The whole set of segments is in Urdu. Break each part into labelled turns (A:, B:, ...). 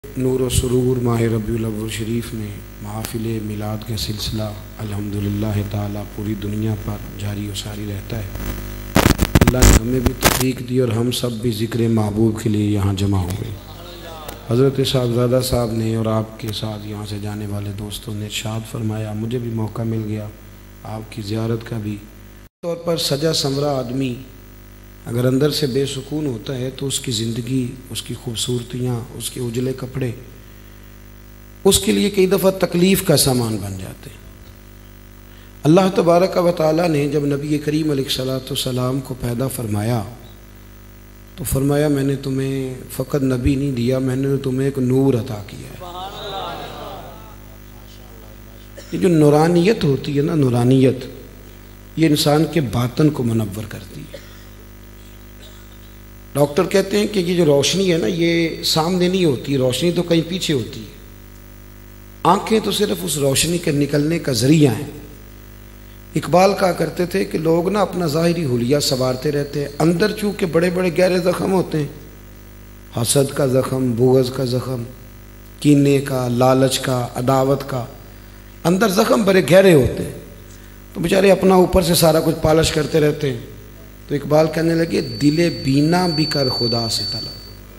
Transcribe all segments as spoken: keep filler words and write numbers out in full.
A: نور و سرور ماہ ربیع الاول شریف میں محافل میلاد کا سلسلہ الحمدللہ تعالی پوری دنیا پر جاری و ساری رہتا ہے۔ اللہ نے ہمیں بھی توفیق دی اور ہم سب بھی ذکر محبوب کے لیے یہاں جمع ہوئے۔ حضرت صاحبزادہ صاحب نے اور آپ کے ساتھ یہاں سے جانے والے دوستوں نے ارشاد فرمایا، مجھے بھی موقع مل گیا آپ کی زیارت کا بھی۔ طور پر سجا سنورا آدمی اگر اندر سے بے سکون ہوتا ہے تو اس کی زندگی، اس کی خوبصورتیاں، اس کے اجلے کپڑے اس کے لیے کئی دفعہ تکلیف کا سامان بن جاتے ہیں۔ اللہ تبارک و تعالیٰ نے جب نبی کریم علیہ الصلوۃ والسلام کو پیدا فرمایا تو فرمایا میں نے تمہیں فقط نبی نہیں دیا، میں نے تمہیں ایک نور عطا کیا ہے۔ یہ جو نورانیت ہوتی ہے نا، نورانیت یہ انسان کے باطن کو منور کرتی ہے۔ ڈاکٹر کہتے ہیں کہ یہ جو روشنی ہے نا، یہ سامنے نہیں ہوتی، روشنی تو کہیں پیچھے ہوتی ہے۔ آنکھیں تو صرف اس روشنی کے نکلنے کا ذریعہ ہیں۔ اقبال کہا کرتے تھے کہ لوگ نا اپنا ظاہری حلیہ سنوارتے رہتے ہیں، اندر چونکہ بڑے بڑے گہرے زخم ہوتے ہیں، حسد کا زخم، بغض کا زخم، کینے کا، لالچ کا، عداوت کا، اندر زخم بڑے گہرے ہوتے ہیں، تو بیچارے اپنا اوپر سے سارا کچھ پالش کرتے رہتے ہیں۔ تو اقبال کہنے لگے، دل بینا بھی کر خدا سے طلب،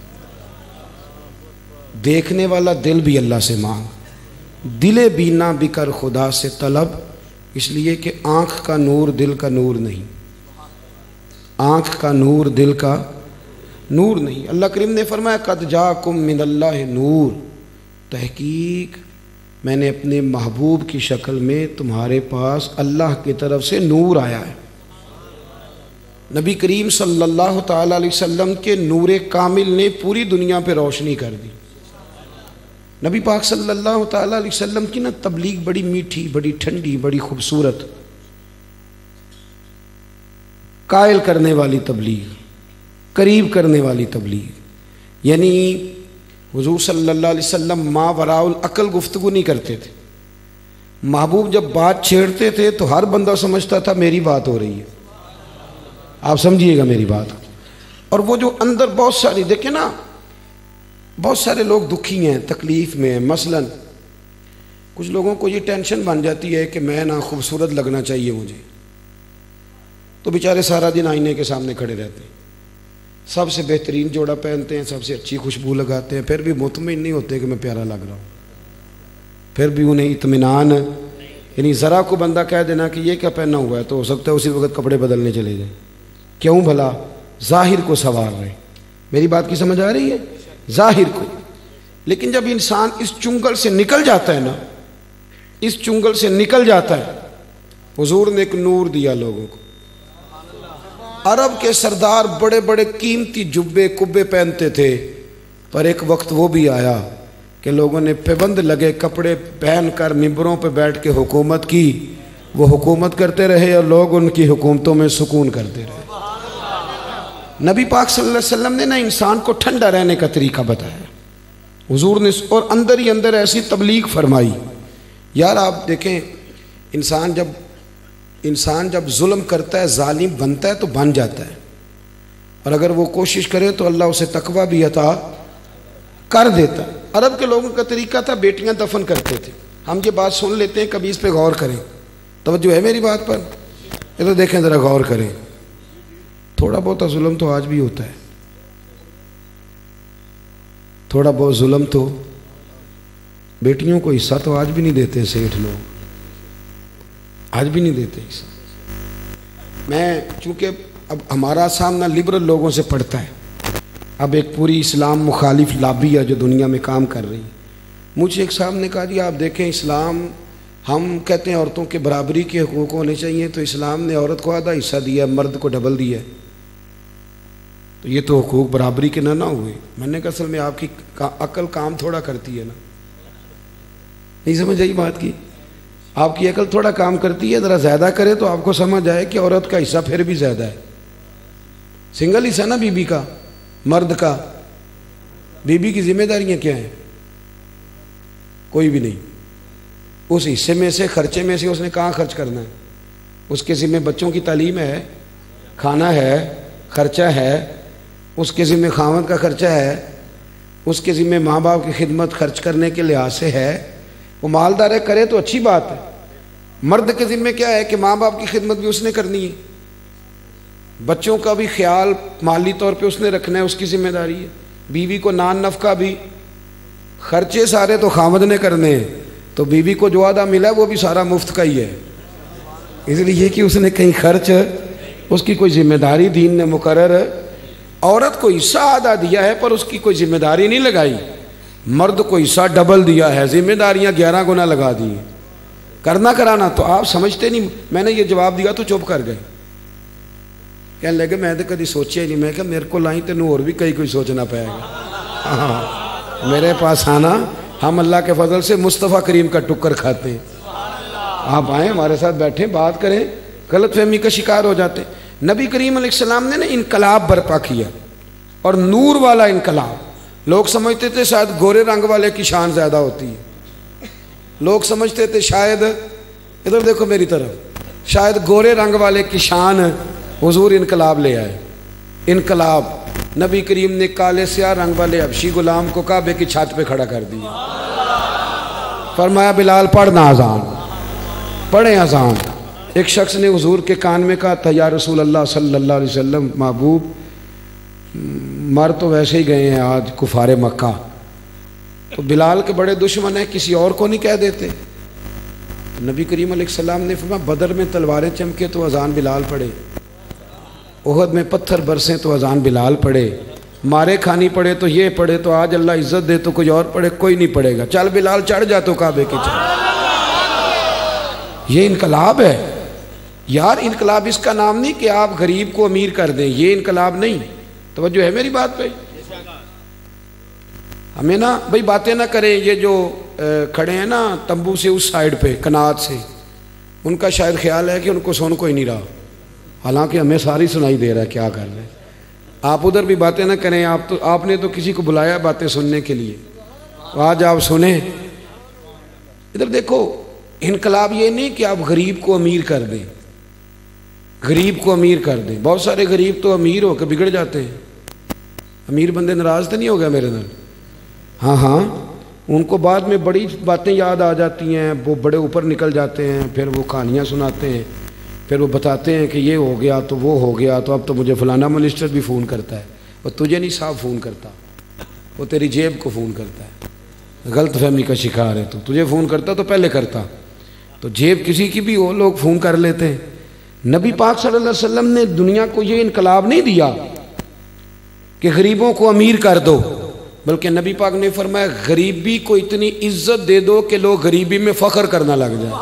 A: دیکھنے والا دل بھی اللہ سے مانگ، دل بینا بھی کر خدا سے طلب، اس لیے کہ آنکھ کا نور دل کا نور نہیں، آنکھ کا نور دل کا نور نہیں۔ اللہ کریم نے فرمایا قد جاکم من اللہ نور، تحقیق میں نے اپنے محبوب کی شکل میں تمہارے پاس اللہ کی طرف سے نور آیا ہے۔ نبی کریم صلی اللہ تعالیٰ علیہ وسلم کے نور کامل نے پوری دنیا پہ روشنی کر دی۔ نبی پاک صلی اللہ تعالیٰ علیہ وسلم کی نا تبلیغ بڑی میٹھی، بڑی ٹھنڈی، بڑی خوبصورت، قائل کرنے والی تبلیغ، قریب کرنے والی تبلیغ، یعنی حضور صلی اللہ علیہ وسلم ما وراء العقل گفتگو نہیں کرتے تھے۔ محبوب جب بات چھیڑتے تھے تو ہر بندہ سمجھتا تھا میری بات ہو رہی ہے، آپ سمجھیے گا میری بات۔ اور وہ جو اندر بہت ساری، دیکھیں نا، بہت سارے لوگ دکھی ہیں، تکلیف میں ہیں۔ مثلا کچھ لوگوں کو یہ ٹینشن بن جاتی ہے کہ میں نا خوبصورت لگنا چاہیے مجھے، تو بیچارے سارا دن آئینے کے سامنے کھڑے رہتے ہیں، سب سے بہترین جوڑا پہنتے ہیں، سب سے اچھی خوشبو لگاتے ہیں، پھر بھی مطمئن نہیں ہوتے کہ میں پیارا لگ رہا ہوں، پھر بھی انہیں اطمینان، یعنی ذرا کو بندہ کہہ دینا کہ یہ کیا پہنا ہوا ہے تو ہو سکتا ہے اسی وقت کپڑے بدلنے چلے جائیں۔ کیوں بھلا؟ ظاہر کو سنوار رہے۔ میری بات کی سمجھ آ رہی ہے؟ ظاہر کو۔ لیکن جب انسان اس چنگل سے نکل جاتا ہے نا، اس چنگل سے نکل جاتا ہے، حضور نے ایک نور دیا لوگوں کو۔ عرب کے سردار بڑے بڑے قیمتی جبے کبے پہنتے تھے، پر ایک وقت وہ بھی آیا کہ لوگوں نے پابند لگے کپڑے پہن کر ممبروں پہ بیٹھ کے حکومت کی، وہ حکومت کرتے رہے اور لوگ ان کی حکومتوں میں سکون کرتے رہے۔ نبی پاک صلی اللہ علیہ وسلم نے نا انسان کو ٹھنڈا رہنے کا طریقہ بتایا، حضور نے، اور اندر ہی اندر ایسی تبلیغ فرمائی۔ یار آپ دیکھیں، انسان جب انسان جب ظلم کرتا ہے، ظالم بنتا ہے تو بن جاتا ہے، اور اگر وہ کوشش کرے تو اللہ اسے تقویٰ بھی عطا کر دیتا ہے۔ عرب کے لوگوں کا طریقہ تھا بیٹیاں دفن کرتے تھے۔ ہم یہ بات سن لیتے ہیں، کبھی اس پہ غور کریں، توجہ ہے میری بات پر؟ یہ تو دیکھیں ذرا، غور کریں، تھوڑا بہت ظلم تو آج بھی ہوتا ہے، تھوڑا بہت ظلم تو، بیٹیوں کو حصہ تو آج بھی نہیں دیتے سیٹھ لوگ، آج بھی نہیں دیتے حصہ۔ میں چونکہ اب ہمارا سامنا لبرل لوگوں سے پڑتا ہے، اب ایک پوری اسلام مخالف لابی ہے جو دنیا میں کام کر رہی ہے۔ مجھے ایک صاحب نے کہا جی آپ دیکھیں، اسلام، ہم کہتے ہیں عورتوں کے برابری کے حقوق ہونے چاہیے، تو اسلام نے عورت کو آدھا حصہ دیا، مرد کو ڈبل دیا، تو یہ تو حقوق برابری کے نہ نہ ہوئے۔ میں نے کہا اصل میں آپ کی عقل کام تھوڑا کرتی ہے نا، نہیں سمجھ آئی بات کی؟ آپ کی عقل تھوڑا کام کرتی ہے، ذرا زیادہ کرے تو آپ کو سمجھ آئے کہ عورت کا حصہ پھر بھی زیادہ ہے۔ سنگل حصہ نا بی بی کا، مرد کا، بی بی کی ذمہ داریاں کیا ہیں؟ کوئی بھی نہیں۔ اس حصے میں سے، خرچے میں سے اس نے کہاں خرچ کرنا ہے؟ اس کے ذمہ بچوں کی تعلیم ہے، کھانا ہے، خرچہ ہے، اس کے ذمہ خاوند کا خرچہ ہے، اس کے ذمہ ماں باپ کی خدمت خرچ کرنے کے لحاظ سے ہے، وہ مالدار ہے کرے تو اچھی بات ہے۔ مرد کے ذمہ کیا ہے کہ ماں باپ کی خدمت بھی اس نے کرنی ہے، بچوں کا بھی خیال مالی طور پہ اس نے رکھنا ہے، اس کی ذمہ داری ہے۔ بیوی کو نان نفقہ بھی، خرچے سارے تو خامد نے کرنے ہیں، تو بیوی کو جو آدھا ملا ہے وہ بھی سارا مفت کا ہی ہے، اس لیے کہ اس نے کہیں خرچ، اس کی کوئی ذمہ داری دین نے مقرر، عورت کو حصہ آدھا دیا ہے پر اس کی کوئی ذمہ داری نہیں لگائی، مرد کو حصہ ڈبل دیا ہے، ذمہ داریاں گیارہ گنا لگا دی، کرنا کرانا تو آپ سمجھتے نہیں۔ میں نے یہ جواب دیا تو چپ کر گئے، کہنے لگے میں تو کدی سوچیا ہی نہیں۔ میں کہا میرے کو لائیں تینوں اور بھی کئی کوئی سوچنا پائے گا، ہاں میرے پاس آنا، ہم اللہ کے فضل سے مصطفیٰ کریم کا ٹکر کھاتے ہیں، آپ آئیں ہمارے ساتھ بیٹھیں بات کریں، غلط فہمی کا شکار ہو جاتے ہیں۔ نبی کریم علیہ السلام نے نا انقلاب برپا کیا، اور نور والا انقلاب۔ لوگ سمجھتے تھے شاید گورے رنگ والے کی شان زیادہ ہوتی ہے، لوگ سمجھتے تھے شاید، ادھر دیکھو میری طرف، شاید گورے رنگ والے کی شان، حضور انقلاب لے آئے۔ انقلاب، نبی کریم نے کالے سیاہ رنگ والے حبشی غلام کو کعبے کی چھت پہ کھڑا کر دیا، فرمایا بلال پڑھنا اذان، پڑھیں اذان۔ ایک شخص نے حضور کے کان میں کہا تھا یا رسول اللہ صلی اللہ علیہ وسلم، محبوب مر تو ویسے ہی گئے ہیں آج کفار مکہ، تو بلال کے بڑے دشمن ہیں، کسی اور کو نہیں کہہ دیتے؟ نبی کریم علیہ السلام نے فرمایا بدر میں تلواریں چمکے تو اذان بلال پڑھے، احد میں پتھر برسیں تو اذان بلال پڑھے، مارے کھانی پڑے تو یہ پڑھے، تو آج اللہ عزت دے تو کوئی اور پڑھے، کوئی نہیں پڑھے گا، چل بلال چڑھ جا تو کعبے کی چھت۔ یہ انقلاب ہے یار، انقلاب اس کا نام نہیں کہ آپ غریب کو امیر کر دیں، یہ انقلاب نہیں۔ توجہ ہے میری بات پہ؟ ہمیں نا بھئی باتیں نہ کریں، یہ جو کھڑے ہیں نا تمبو سے اس سائیڈ پہ کنات سے، ان کا شاید خیال ہے کہ ان کو سن کوئی نہیں رہا، حالانکہ ہمیں ساری سنائی دے رہا ہے کیا کر رہے ہیں۔ آپ ادھر بھی باتیں نہ کریں، آپ تو آپ نے تو کسی کو بلایا باتیں سننے کے لیے، آج آپ سنیں۔ ادھر دیکھو، انقلاب یہ نہیں کہ آپ غریب کو امیر کر دیں، غریب کو امیر کر دیں۔ بہت سارے غریب تو امیر ہو کے بگڑ جاتے ہیں، امیر بندے ناراض تو نہیں ہو گیا میرے نال؟ ہاں ہاں، ان کو بعد میں بڑی باتیں یاد آ جاتی ہیں، وہ بڑے اوپر نکل جاتے ہیں، پھر وہ کہانیاں سناتے ہیں، پھر وہ بتاتے ہیں کہ یہ ہو گیا تو وہ ہو گیا، تو اب تو مجھے فلانا منسٹر بھی فون کرتا ہے، وہ تجھے نہیں صاحب فون کرتا، وہ تیری جیب کو فون کرتا ہے، غلط فہمی کا شکار ہے تو، تجھے فون کرتا تو پہلے کرتا، تو جیب کسی کی بھی ہو لوگ فون کر لیتے ہیں۔ نبی پاک صلی اللہ علیہ وسلم نے دنیا کو یہ انقلاب نہیں دیا کہ غریبوں کو امیر کر دو، بلکہ نبی پاک نے فرمایا غریبی کو اتنی عزت دے دو کہ لوگ غریبی میں فخر کرنا لگ جائیں۔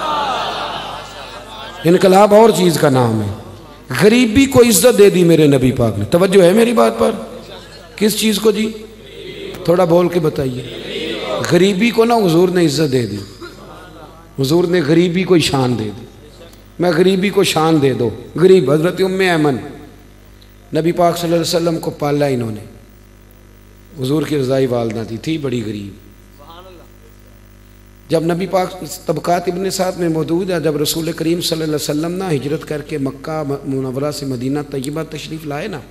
A: انقلاب اور چیز کا نام ہے، غریبی کو عزت دے دی میرے نبی پاک نے۔ توجہ ہے میری بات پر؟ کس چیز کو جی؟ تھوڑا بول کے بتائیے۔ غریبی کو نا حضور نے عزت دے دی، حضور نے غریبی کو شان دے دی۔ میں غریبی کو شان دے دو۔ غریب حضرت ام ایمن، نبی پاک صلی اللہ علیہ وسلم کو پالا انہوں نے، حضور کی رضائی والدہ تھی، تھی بڑی غریب۔ جب نبی پاک طبقات ابن سعد میں موجود ہے، جب رسول کریم صلی اللہ علیہ وسلم نا ہجرت کر کے مکہ منورہ سے مدینہ طیبہ تشریف لائے نا،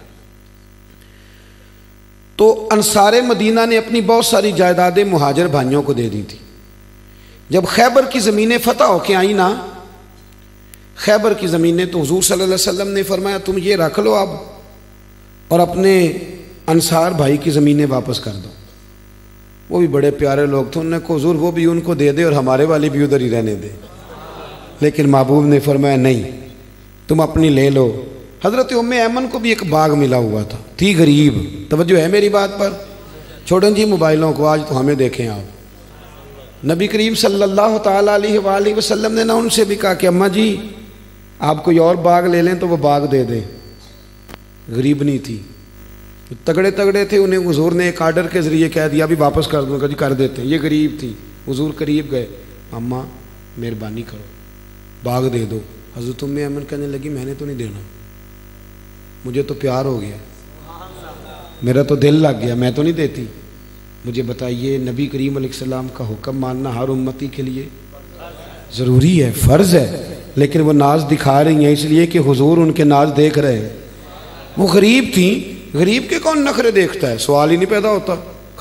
A: تو انصار مدینہ نے اپنی بہت ساری جائیدادیں مہاجر بھائیوں کو دے دی تھی۔ جب خیبر کی زمینیں فتح ہو کے آئیں نا، خیبر کی زمینیں، تو حضور صلی اللہ علیہ وسلم نے فرمایا تم یہ رکھ لو اب، اور اپنے انصار بھائی کی زمینیں واپس کر دو۔ وہ بھی بڑے پیارے لوگ تھے، انہوں نے کہا حضور وہ بھی ان کو دے دے اور ہمارے والی بھی ادھر ہی رہنے دے، لیکن محبوب نے فرمایا نہیں، تم اپنی لے لو۔ حضرت ام ایمن کو بھی ایک باغ ملا ہوا تھا، تھی غریب۔ توجہ ہے میری بات پر؟ چھوڑیں جی موبائلوں کو، آج تو ہمیں دیکھیں آپ۔ نبی کریم صلی اللہ تعالیٰ علیہ وآلہ وسلم نے نا ان سے بھی کہا کہ اماں جی آپ کوئی اور باغ لے لیں تو وہ باغ دے دیں۔ غریب نہیں تھی، تگڑے تگڑے تھے، انہیں حضور نے ایک آرڈر کے ذریعے کہہ دیا بھی واپس کر دوں گا جی، کر دیتے ہیں۔ یہ غریب تھی، حضور قریب گئے، اماں مہربانی کرو باغ دے دو۔ حضرت ام ایمن کہنے لگی میں نے تو نہیں دینا، مجھے تو پیار ہو گیا، میرا تو دل لگ گیا، میں تو نہیں دیتی۔ مجھے بتائیے نبی کریم علیہ السلام کا حکم ماننا ہر امتی کے لیے ضروری ہے، فرض ہے، لیکن وہ ناز دکھا رہی ہیں اس لیے کہ حضور ان کے ناز دیکھ رہے ہیں۔ وہ غریب تھیں، غریب کے کون نخرے دیکھتا ہے، سوال ہی نہیں پیدا ہوتا،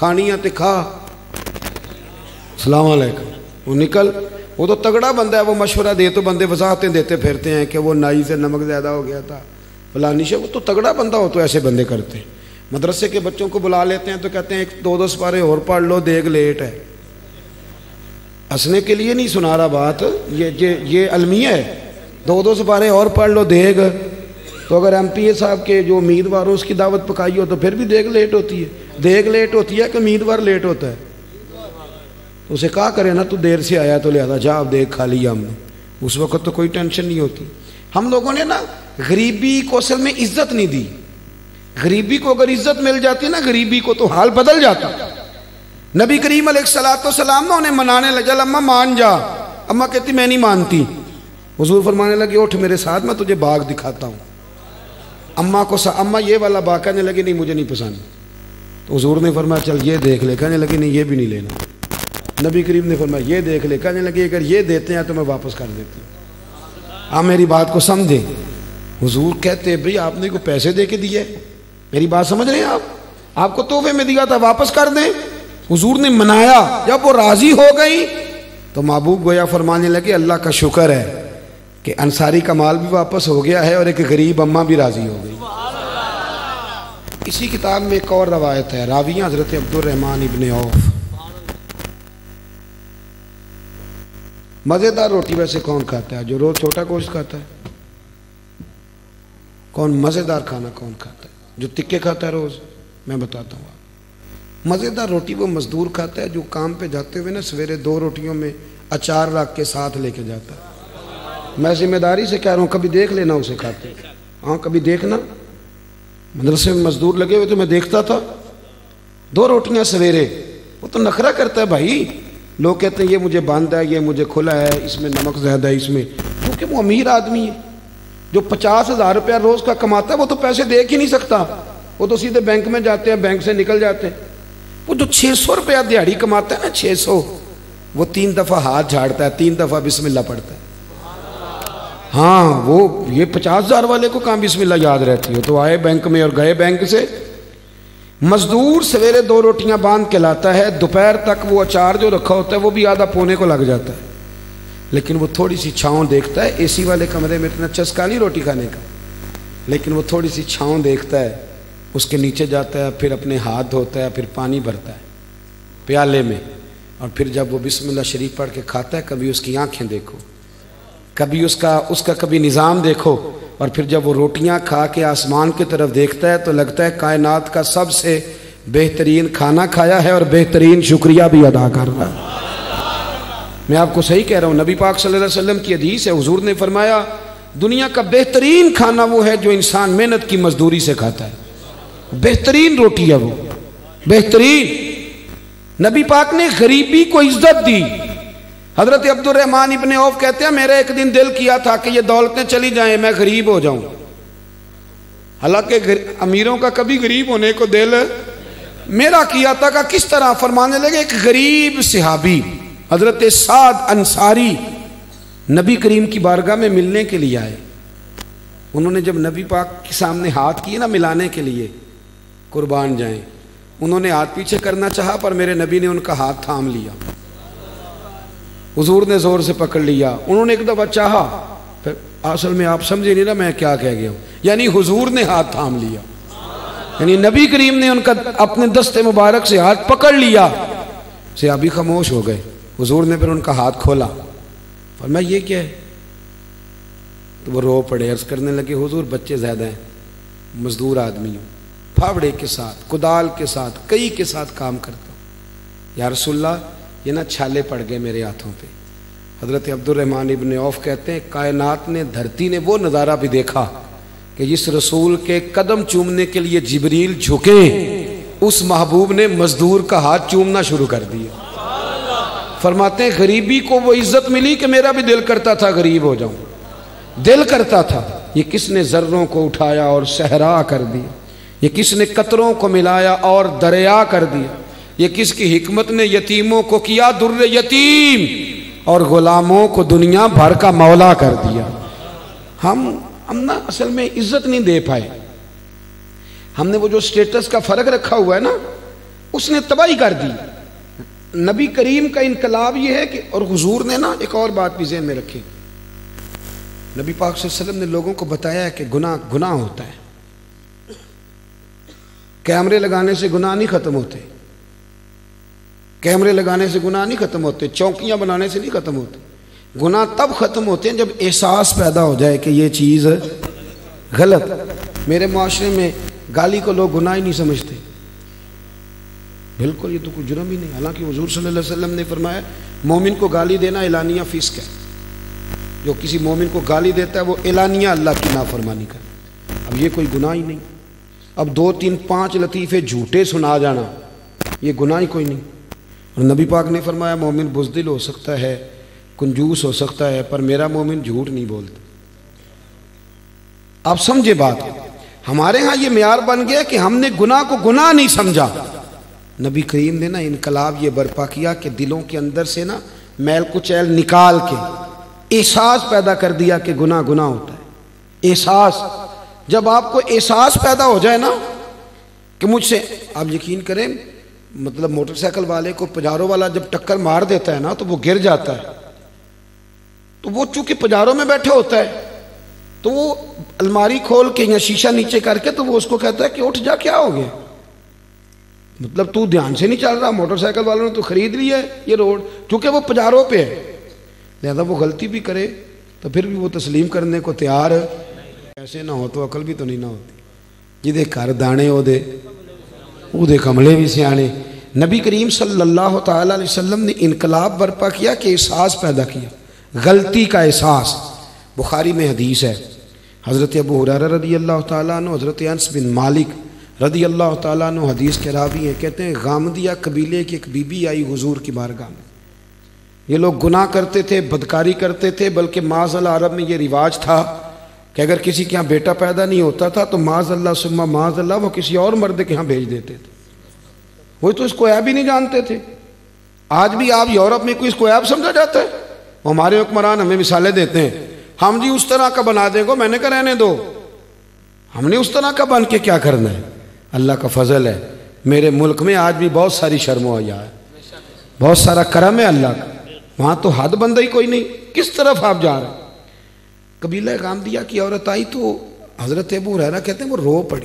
A: کھانی ہے تے کھا، السلام علیکم، وہ نکل۔ وہ تو تگڑا بندہ ہے، وہ مشورہ دے تو بندے وضاحتیں دیتے پھرتے ہیں کہ وہ نائی سے نمک زیادہ ہو گیا تھا فلانی شے، وہ تو تگڑا بندہ ہو تو ایسے بندے کرتے ہیں۔ مدرسے کے بچوں کو بلا لیتے ہیں تو کہتے ہیں ایک دو دو سپارے اور پڑھ لو، دیگ لیٹ ہے۔ ہنسنے کے لیے نہیں سنا رہا بات، یہ یہ یہ المیہ ہے، دو دو سپارے اور پڑھ لو دیگ۔ تو اگر ایم پی اے صاحب کے جو امیدوار ہو اس کی دعوت پکائی ہو تو پھر بھی دیگ لیٹ ہوتی ہے۔ دیگ لیٹ ہوتی ہے کہ امیدوار لیٹ ہوتا ہے؟ تو اسے کہا کرے نا تو دیر سے آیا تو لہذا جا اب دیگ کھا لیا ہم نے، اس وقت تو کوئی ٹینشن نہیں ہوتی۔ ہم لوگوں نے نا غریبی کو اصل میں عزت نہیں دی۔ غریبی کو اگر عزت مل جاتی نا غریبی کو تو حال بدل جاتا۔ نبی کریم علیہ الصلوۃ والسلام نے انہیں منانے لگا، اماں مان جا۔ اماں کہتی میں نہیں مانتی۔ حضور فرمانے لگے اٹھ میرے ساتھ، میں تجھے باغ دکھاتا ہوں۔ اماں کو سا اماں یہ والا باغ، کہنے لگی نہیں مجھے نہیں پسند۔ تو حضور نے فرمایا چل یہ دیکھ لے، کہنے لگی نہیں یہ بھی نہیں لینا۔ نبی کریم نے فرمایا یہ دیکھ لے، کہنے لگی اگر یہ دیتے ہیں تو میں واپس کر دیتی ہوں۔ آپ میری بات کو سمجھیں۔ حضور کہتے بھئی آپ نے کو پیسے دے کے دیے، میری بات سمجھ رہے ہیں آپ؟ آپ کو تحفے میں دیا تھا، واپس کر دیں۔ حضور نے منایا، جب وہ راضی ہو گئی تو محبوب گویا فرمانے لگے اللہ کا شکر ہے کہ انصاری کا مال بھی واپس ہو گیا ہے اور ایک غریب اماں بھی راضی ہو گئی۔ اسی کتاب میں ایک اور روایت ہے، راویہ حضرت عبد الرحمن ابن عوف۔ مزیدار روٹی ویسے کون کھاتا ہے؟ جو روز چھوٹا گوشت کھاتا ہے؟ کون مزیدار کھانا کون کھاتا ہے؟ جو تکے کھاتا ہے روز؟ میں بتاتا ہوں آپ، مزیدار روٹی وہ مزدور کھاتا ہے جو کام پہ جاتے ہوئے نا سویرے دو روٹیوں میں اچار رکھ کے ساتھ لے کے جاتا ہے۔ میں ذمہ داری سے کہہ رہا ہوں، کبھی دیکھ لینا اسے کھاتے، ہاں کبھی دیکھنا۔ مدرسے میں مزدور لگے ہوئے تو میں دیکھتا تھا، دو روٹیاں سویرے۔ وہ تو نخرہ کرتا ہے بھائی، لوگ کہتے ہیں یہ مجھے بند ہے، یہ مجھے کھلا ہے، اس میں نمک زیادہ ہے، اس میں، کیونکہ وہ امیر آدمی ہے جو پچاس ہزار روپیہ روز کا کماتا ہے، وہ تو پیسے دے ہی نہیں سکتا، وہ تو سیدھے بینک میں جاتے ہیں، بینک سے نکل جاتے ہیں۔ وہ جو چھ سو روپیہ دیہڑی کماتا ہے نا، چھ سو، وہ تین دفعہ ہاتھ جھاڑتا ہے، تین دفعہ بسم اللہ پڑھتا ہے۔ ہاں وہ یہ پچاس ہزار والے کو کہاں بسم اللہ یاد رہتی ہو؟ تو آئے بینک میں اور گئے بینک سے۔ مزدور سویرے دو روٹیاں باندھ کے لاتا ہے، دوپہر تک وہ اچار جو رکھا ہوتا ہے وہ بھی آدھا پونے کو لگ جاتا ہے، لیکن وہ تھوڑی سی چھاؤں دیکھتا ہے۔ اے سی والے کمرے میں اتنا چسکا نہیں روٹی کھانے کا، لیکن وہ تھوڑی سی چھاؤں دیکھتا ہے، اس کے نیچے جاتا ہے، پھر اپنے ہاتھ دھوتا ہے، پھر پانی بھرتا ہے پیالے میں، اور پھر جب وہ بسم اللہ شریف پڑھ کے کھاتا ہے، کبھی اس کی آنکھیں دیکھو، کبھی اس کا اس کا کبھی نظام دیکھو، اور پھر جب وہ روٹیاں کھا کے آسمان کی طرف دیکھتا ہے تو لگتا ہے کائنات کا سب سے بہترین کھانا کھایا ہے اور بہترین شکریہ بھی ادا کر رہا ہے۔ میں آپ کو صحیح کہہ رہا ہوں، نبی پاک صلی اللہ علیہ وسلم کی حدیث ہے، حضور نے فرمایا دنیا کا بہترین کھانا وہ ہے جو انسان محنت کی مزدوری سے کھاتا ہے، بہترین روٹی ہے وہ، بہترین۔ نبی پاک نے غریبی کو عزت دی۔ حضرت عبد الرحمن ابن عوف کہتے ہیں میرا ایک دن دل کیا تھا کہ یہ دولتیں چلی جائیں، میں غریب ہو جاؤں۔ حالانکہ امیروں کا کبھی غریب ہونے کو دل میرا کیا تھا کہ کس طرح؟ فرمانے لگے ایک غریب صحابی حضرت سعد انصاری نبی کریم کی بارگاہ میں ملنے کے لیے آئے۔ انہوں نے جب نبی پاک کے سامنے ہاتھ کیے نا ملانے کے لیے، قربان جائیں، انہوں نے ہاتھ پیچھے کرنا چاہا پر میرے نبی نے ان کا ہاتھ تھام لیا، حضور نے زور سے پکڑ لیا۔ انہوں نے ایک دفعہ چاہا، پھر اصل میں آپ سمجھے نہیں نا میں کیا کہہ گیا ہوں، یعنی حضور نے ہاتھ تھام لیا، یعنی نبی کریم نے ان کا اپنے دست مبارک سے ہاتھ پکڑ لیا۔ صحابی خاموش ہو گئے، حضور نے پھر ان کا ہاتھ کھولا، فرمایا یہ کیا ہے؟ تو وہ رو پڑے، عرض کرنے لگے حضور بچے زیادہ ہیں، مزدور آدمی ہوں، پھاوڑے کے ساتھ، کدال کے ساتھ، کئی کے ساتھ کام کرتا ہوں، یا رسول اللہ یہ نا چھالے پڑ گئے میرے ہاتھوں پہ۔ حضرت عبد الرحمن ابن عوف کہتے ہیں کائنات نے، دھرتی نے وہ نظارہ بھی دیکھا کہ جس رسول کے قدم چومنے کے لیے جبریل جھکے، اس محبوب نے مزدور کا ہاتھ چومنا شروع کر دیا۔ فرماتے ہیں غریبی کو وہ عزت ملی کہ میرا بھی دل کرتا تھا غریب ہو جاؤں، دل کرتا تھا۔ یہ کس نے ذروں کو اٹھایا اور صحرا کر دیا، یہ کس نے قطروں کو ملایا اور دریا کر دیا، یہ کس کی حکمت نے یتیموں کو کیا در یتیم اور غلاموں کو دنیا بھر کا مولا کر دیا۔ ہم ہم نا اصل میں عزت نہیں دے پائے، ہم نے وہ جو سٹیٹس کا فرق رکھا ہوا ہے نا، اس نے تباہی کر دی۔ نبی کریم کا انقلاب یہ ہے کہ، اور حضور نے نا ایک اور بات بھی ذہن میں رکھی، نبی پاک صلی اللہ علیہ وسلم نے لوگوں کو بتایا ہے کہ گناہ گناہ ہوتا ہے، کیمرے لگانے سے گناہ نہیں ختم ہوتے، کیمرے لگانے سے گناہ نہیں ختم ہوتے، چوکیاں بنانے سے نہیں ختم ہوتے، گناہ تب ختم ہوتے ہیں جب احساس پیدا ہو جائے کہ یہ چیز غلط۔ میرے معاشرے میں گالی کو لوگ گناہ ہی نہیں سمجھتے، بالکل یہ تو کوئی جرم ہی نہیں، حالانکہ حضور صلی اللہ علیہ وسلم نے فرمایا مومن کو گالی دینا اعلانیہ فسق ہے، جو کسی مومن کو گالی دیتا ہے وہ اعلانیہ اللہ کی نافرمانی کرتا ہے۔ اب یہ کوئی گناہ ہی نہیں، اب دو تین پانچ لطیفے جھوٹے سنا جانا یہ گناہ ہی کوئی نہیں۔ اور نبی پاک نے فرمایا مومن بزدل ہو سکتا ہے، کنجوس ہو سکتا ہے، پر میرا مومن جھوٹ نہیں بولتا۔ آپ سمجھے بات کو، ہمارے ہاں یہ معیار بن گیا کہ ہم نے گناہ کو گناہ نہیں سمجھا۔ نبی کریم نے نا انقلاب یہ برپا کیا کہ دلوں کے اندر سے نا میل کچیل نکال کے احساس پیدا کر دیا کہ گناہ گناہ ہوتا ہے۔ احساس، جب آپ کو احساس پیدا ہو جائے نا کہ مجھ سے، آپ یقین کریں مطلب موٹر سائیکل والے کو پجارو والا جب ٹکر مار دیتا ہے نا تو وہ گر جاتا ہے، تو وہ چونکہ پجاروں میں بیٹھے ہوتا ہے تو وہ الماری کھول کے یا شیشہ نیچے کر کے تو وہ اس کو کہتا ہے کہ اٹھ جا، کیا ہو گیا، مطلب تو دھیان سے نہیں چل رہا، موٹر سائیکل والوں نے تو خرید لی ہے یہ روڈ، چونکہ وہ پجاروں پہ ہے، لہذا وہ غلطی بھی کرے تو پھر بھی وہ تسلیم کرنے کو تیار ہے۔ ایسے نہ ہو تو عقل بھی تو نہیں نہ ہوتی، جدے کر دانے ہو دے وہ دے کملے بھی سیانے۔ نبی کریم صلی اللہ تعالیٰ علیہ وسلم نے انقلاب برپا کیا کہ احساس پیدا کیا، غلطی کا احساس۔ بخاری میں حدیث ہے، حضرت ابو ہریرہ رضی اللہ تعالیٰ عنہ، حضرت انس بن مالک رضی اللہ تعالیٰ عنہ حدیث کے راوی ہیں، کہتے ہیں غامدیہ قبیلے کی ایک بی بی آئی حضور کی بارگاہ میں، یہ لوگ گناہ کرتے تھے، بدکاری کرتے تھے، بلکہ معاذ اللہ عرب میں یہ رواج تھا کہ اگر کسی کے ہاں بیٹا پیدا نہیں ہوتا تھا تو معاذ اللہ ثم معاذ اللہ وہ کسی اور مرد کے ہاں بھیج دیتے تھے، وہ تو اس کو عیب ہی نہیں جانتے تھے۔ آج بھی آپ یورپ میں کوئی اس کو عیب سمجھا جاتا ہے؟ ہمارے حکمران ہمیں مثالیں دیتے ہیں، ہم جی اس طرح کا بنا دیں گے، میں نے کہا رہنے دو، ہم نے اس طرح کا بن کے کیا کرنا ہے۔ اللہ کا فضل ہے، میرے ملک میں آج بھی بہت ساری شرم و حیا ہے، بہت سارا کرم ہے اللہ کا، وہاں تو حد بندہ ہی کوئی نہیں، کس طرف آپ جا رہے ہیں۔ قبیلہ غامدیہ کی عورت آئی تو حضرت ابو ہریرہ کہتے ہیں وہ رو پڑی،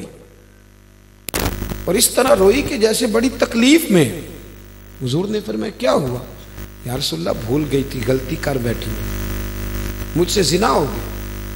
A: اور اس طرح روئی کہ جیسے بڑی تکلیف میں۔ حضور نے فرمایا کیا ہوا؟ یا رسول اللہ بھول گئی تھی، غلطی کر بیٹھی، مجھ سے زنا ہو گیا۔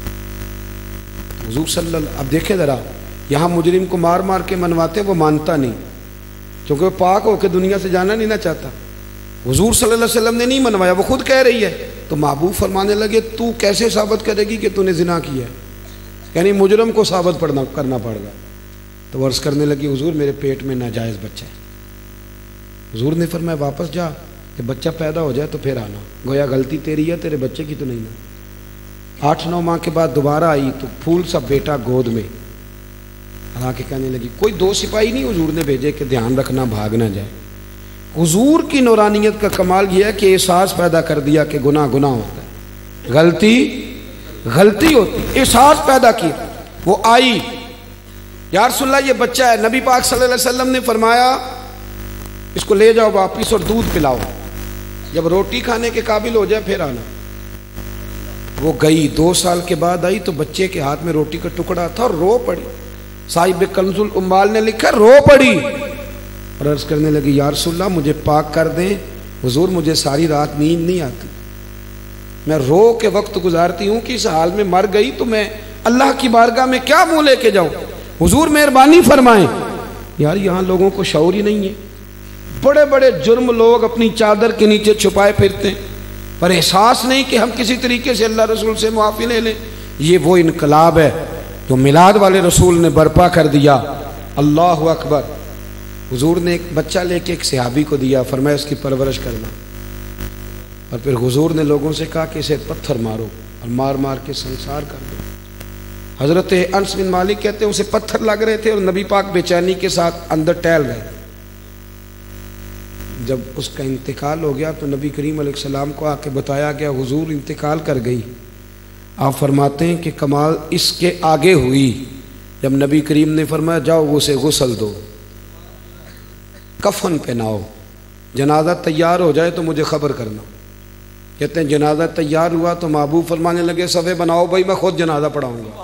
A: حضور صلی اللہ، اب دیکھیں ذرا، یہاں مجرم کو مار مار کے منواتے وہ مانتا نہیں، کیونکہ وہ پاک ہو کے دنیا سے جانا نہیں نہ چاہتا۔ حضور صلی اللہ علیہ وسلم نے نہیں منوایا، وہ خود کہہ رہی ہے، تو محبوب فرمانے لگے تو کیسے ثابت کرے گی کہ تو نے زنا کیا ہے، یعنی مجرم کو ثابت پڑنا کرنا پڑ گا۔ تو عرض کرنے لگی حضور میرے پیٹ میں ناجائز بچہ ہے۔ حضور نے فرمایا واپس جا، کہ بچہ پیدا ہو جائے تو پھر آنا، گویا غلطی تیری ہے، تیرے بچے کی تو نہیں نا۔ آٹھ نو ماہ کے بعد دوبارہ آئی تو پھول سا بیٹا گود میں، حالانکہ کہنے لگی کوئی دو سپاہی نہیں حضور نے بھیجے کہ دھیان رکھنا بھاگ نہ جائے۔ حضور کی نورانیت کا کمال یہ ہے کہ احساس پیدا کر دیا کہ گناہ گناہ ہوتا ہے، غلطی غلطی ہوتی، احساس پیدا کیا۔ وہ آئی، یا رسول اللہ یہ بچہ ہے، نبی پاک صلی اللہ علیہ وسلم نے فرمایا اس کو لے جاؤ واپس اور دودھ پلاؤ، جب روٹی کھانے کے قابل ہو جائے پھر آنا۔ وہ گئی، دو سال کے بعد آئی تو بچے کے ہاتھ میں روٹی کا ٹکڑا تھا اور رو پڑی۔ صاحب کنز الاموال نے لکھا رو پڑی اور عرض کرنے لگی یا رسول اللہ مجھے پاک کر دیں، حضور مجھے ساری رات نیند نہیں آتی، میں رو کے وقت گزارتی ہوں کہ اس حال میں مر گئی تو میں اللہ کی بارگاہ میں کیا منہ لے کے جاؤں، حضور مہربانی فرمائیں۔ یار یہاں لوگوں کو شعور ہی نہیں ہے، بڑے بڑے جرم لوگ اپنی چادر کے نیچے چھپائے پھرتے ہیں، پر احساس نہیں کہ ہم کسی طریقے سے اللہ رسول سے معافی لے لیں۔ یہ وہ انقلاب ہے جو میلاد والے رسول نے برپا کر دیا۔ اللہ اکبر۔ حضور نے ایک بچہ لے کے ایک صحابی کو دیا، فرمایا اس کی پرورش کرنا، اور پھر حضور نے لوگوں سے کہا کہ اسے پتھر مارو اور مار مار کے سنسار کر دو۔ حضرت انس بن مالک کہتے ہیں اسے پتھر لگ رہے تھے اور نبی پاک بے چینی کے ساتھ اندر ٹہل گئے۔ جب اس کا انتقال ہو گیا تو نبی کریم علیہ السلام کو آ کے بتایا گیا حضور انتقال کر گئی۔ آپ فرماتے ہیں کہ کمال اس کے آگے ہوئی جب نبی کریم نے فرمایا جاؤ اسے غسل دو۔ کفن پہناؤ، جنازہ تیار ہو جائے تو مجھے خبر کرنا۔ کہتے ہیں جنازہ تیار ہوا تو محبوب فرمانے لگے صفے بناؤ بھائی، میں خود جنازہ پڑھاؤں گا۔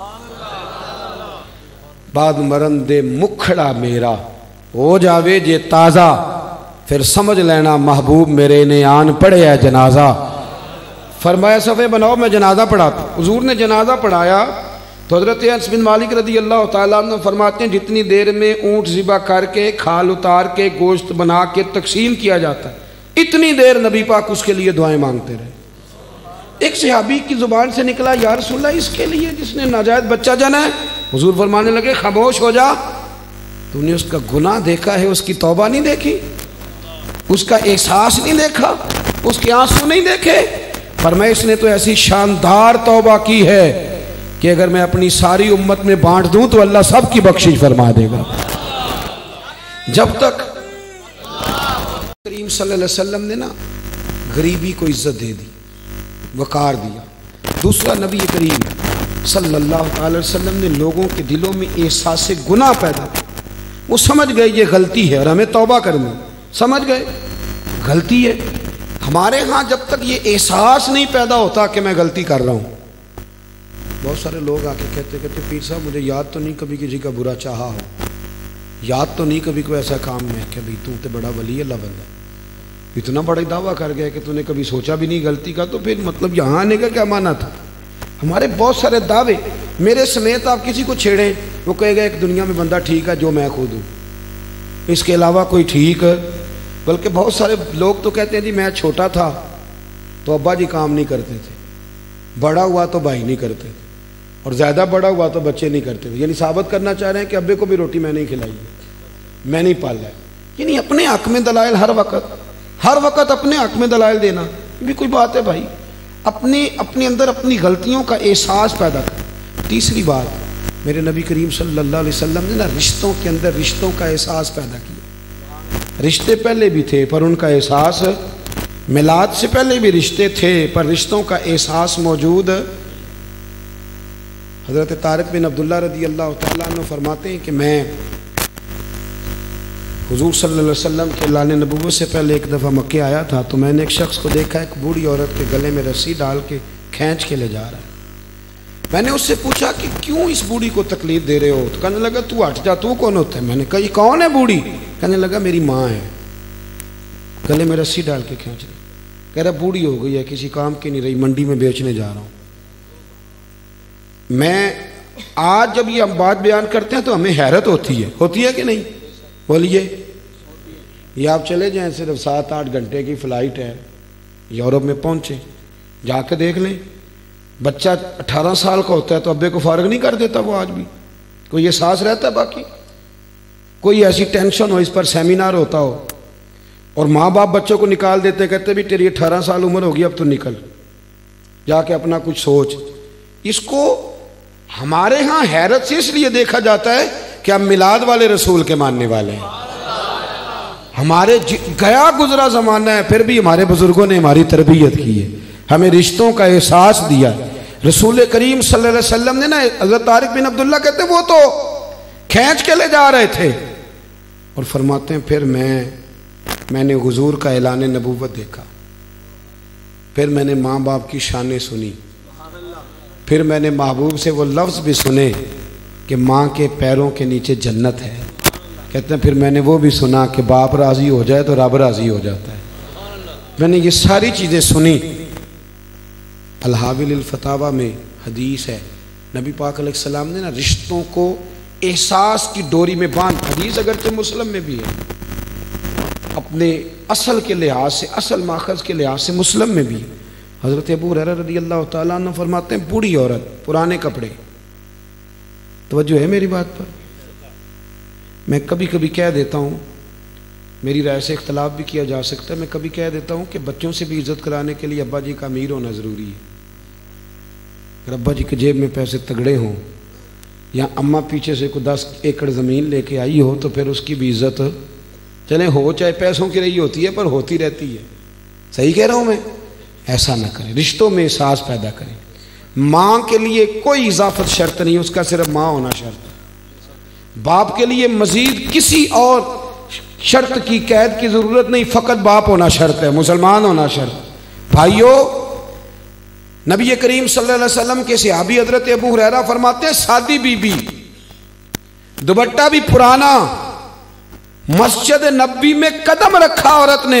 A: بعد مرن دے مکھڑا میرا ہو جاوے جے تازہ، پھر سمجھ لینا محبوب میرے نے آن پڑھے ہے جنازہ۔ فرمایا صفے بناؤ، میں جنازہ پڑھاتا۔ حضور نے جنازہ پڑھایا تو حضرت انس بن مالک رضی اللہ تعالیٰ عنہ فرماتے ہیں جتنی دیر میں اونٹ ذبح کر کے کھال اتار کے گوشت بنا کے تقسیم کیا جاتا ہے، اتنی دیر نبی پاک اس کے لیے دعائیں مانگتے رہے۔ ایک صحابی کی زبان سے نکلا یا رسول اللہ اس کے لیے جس نے ناجائز بچہ جنا ہے؟ حضور فرمانے لگے خاموش ہو جا، تو نے اس کا گناہ دیکھا ہے، اس کی توبہ نہیں دیکھی، اس کا احساس نہیں دیکھا، اس کے آنسو نہیں دیکھے؟ فرمایا اس نے تو ایسی شاندار توبہ کی ہے کہ اگر میں اپنی ساری امت میں بانٹ دوں تو اللہ سب کی بخشش فرما دے گا۔ جب تک کریم صلی اللہ علیہ وسلم نے نا غریبی کو عزت دے دی، وقار دیا۔ دوسرا، نبی کریم صلی اللہ علیہ وسلم نے لوگوں کے دلوں میں احساس گناہ پیدا کیا۔ وہ سمجھ گئے یہ غلطی ہے اور ہمیں توبہ کرنی، سمجھ گئے غلطی ہے۔ ہمارے ہاں جب تک یہ احساس نہیں پیدا ہوتا کہ میں غلطی کر رہا ہوں، بہت سارے لوگ آ کے کہتے کہتے پیر صاحب مجھے یاد تو نہیں کبھی کسی کا برا چاہا ہو، یاد تو نہیں کبھی کوئی ایسا کام میں کہ بھئی تو تے بڑا ولی اللہ بندہ، اتنا بڑا دعویٰ کر گیا کہ تو نے کبھی سوچا بھی نہیں غلطی کا، تو پھر مطلب یہاں آنے کا کیا معنی تھا؟ ہمارے بہت سارے دعوے، میرے سمیت آپ کسی کو چھیڑیں وہ کہے گا ایک دنیا میں بندہ ٹھیک ہے جو میں خود ہوں، اس کے علاوہ کوئی ٹھیک ہے۔ بلکہ بہت سارے لوگ تو کہتے ہیں جی میں چھوٹا تھا تو ابا جی کام نہیں کرتے تھے، بڑا ہوا تو بھائی نہیں کرتے تھے، اور زیادہ بڑا ہوا تو بچے نہیں کرتے تھے، یعنی ثابت کرنا چاہ رہے ہیں کہ ابے کو بھی روٹی میں نہیں کھلائی ہے، میں نہیں پالا ہے۔ یعنی اپنے حق میں دلائل ہر وقت ہر وقت اپنے حق میں دلائل دینا یہ بھی کوئی بات ہے بھائی؟ اپنے اپنے اندر اپنی غلطیوں کا احساس پیدا کر۔ تیسری بات، میرے نبی کریم صلی اللہ علیہ وسلم نے نا رشتوں کے اندر رشتوں کا احساس پیدا کیا۔ رشتے پہلے بھی تھے پر ان کا احساس، میلاد سے پہلے بھی رشتے تھے پر رشتوں کا احساس موجود۔ حضرت طارق بن عبداللہ رضی اللہ تعالیٰ عنہ فرماتے ہیں کہ میں حضور صلی اللہ علیہ وسلم کے اعلان نبوت سے پہلے ایک دفعہ مکے آیا تھا تو میں نے ایک شخص کو دیکھا ایک بوڑھی عورت کے گلے میں رسی ڈال کے کھینچ کے لے جا رہا ہے۔ میں نے اس سے پوچھا کہ کیوں اس بوڑھی کو تکلیف دے رہے ہو؟ تو کہنے لگا تو ہٹ جا، تو کون ہوتا ہے؟ میں نے کہا یہ کون ہے بوڑھی؟ کہنے لگا میری ماں ہے، گلے میں رسی ڈال کے کھینچ رہی، کہہ رہا بوڑھی ہو گئی ہے کسی کام کی نہیں رہی، منڈی میں بیچنے جا رہا ہوں۔ میں آج جب یہ ہم بات بیان کرتے ہیں تو ہمیں حیرت ہوتی ہے ہوتی ہے کہ نہیں؟ بولیے، یہ آپ چلے جائیں صرف سات آٹھ گھنٹے کی فلائٹ ہے، یورپ میں پہنچے، جا کے دیکھ لیں بچہ اٹھارہ سال کا ہوتا ہے تو ابے کو فارغ نہیں کر دیتا وہ آج بھی، کوئی احساس رہتا ہے باقی، کوئی ایسی ٹینشن ہو اس پر سیمینار ہوتا ہو، اور ماں باپ بچوں کو نکال دیتے کہتے بھی تیری اٹھارہ سال عمر ہوگی اب تو نکل جا کے اپنا کچھ سوچ۔ اس کو ہمارے ہاں حیرت سے اس لیے دیکھا جاتا ہے کہ ہم میلاد والے رسول کے ماننے والے ہیں، ہمارے گیا گزرا زمانہ ہے پھر بھی ہمارے بزرگوں نے ہماری تربیت کی ہے، ہمیں رشتوں کا احساس دیا۔ رسول کریم صلی اللہ علیہ وسلم نے نا حضرت طارق بن عبداللہ کہتے ہیں وہ تو کھینچ کے لے جا رہے تھے، اور فرماتے ہیں پھر میں میں نے حضور کا اعلان نبوت دیکھا، پھر میں نے ماں باپ کی شانیں سنی، پھر میں نے محبوب سے وہ لفظ بھی سنے کہ ماں کے پیروں کے نیچے جنت ہے، کہتے ہیں پھر میں نے وہ بھی سنا کہ باپ راضی ہو جائے تو رب راضی ہو جاتا ہے۔ میں نے یہ ساری چیزیں سنی۔ الحاوی الفتاوی میں حدیث ہے، نبی پاک علیہ السلام نے نا رشتوں کو احساس کی ڈوری میں باندھ، حدیث اگرچہ مسلم میں بھی ہے، اپنے اصل کے لحاظ سے، اصل ماخذ کے لحاظ سے مسلم میں بھی ہے۔ حضرت ابو ہریرہ رضی اللہ تعالیٰ عنہ فرماتے ہیں بوڑھی عورت، پرانے کپڑے، توجہ ہے میری بات پر؟ میں کبھی کبھی کہہ دیتا ہوں، میری رائے سے اختلاف بھی کیا جا سکتا ہے، میں کبھی کہہ دیتا ہوں کہ بچوں سے بھی عزت کرانے کے لیے ابا جی کا امیر ہونا ضروری ہے۔ اگر ابا جی کے جیب میں پیسے تگڑے ہوں یا اماں پیچھے سے کوئی دس ایکڑ زمین لے کے آئی ہو تو پھر اس کی بھی عزت چلیں ہو، چاہے پیسوں کی رہی ہوتی ہے پر ہوتی رہتی ہے۔ صحیح کہہ رہا ہوں میں؟ ایسا نہ کریں، رشتوں میں احساس پیدا کریں۔ ماں کے لیے کوئی اضافت شرط نہیں، اس کا صرف ماں ہونا شرط ہے۔ باپ کے لیے مزید کسی اور شرط کی قید کی ضرورت نہیں، فقط باپ ہونا شرط ہے، مسلمان ہونا شرط۔ بھائیو، نبی کریم صلی اللہ علیہ وسلم کے صحابی حضرت ابو ہریرہ فرماتے ہیں سادی بی بی، دوپٹہ بھی پرانا، مسجد نبی میں قدم رکھا عورت نے،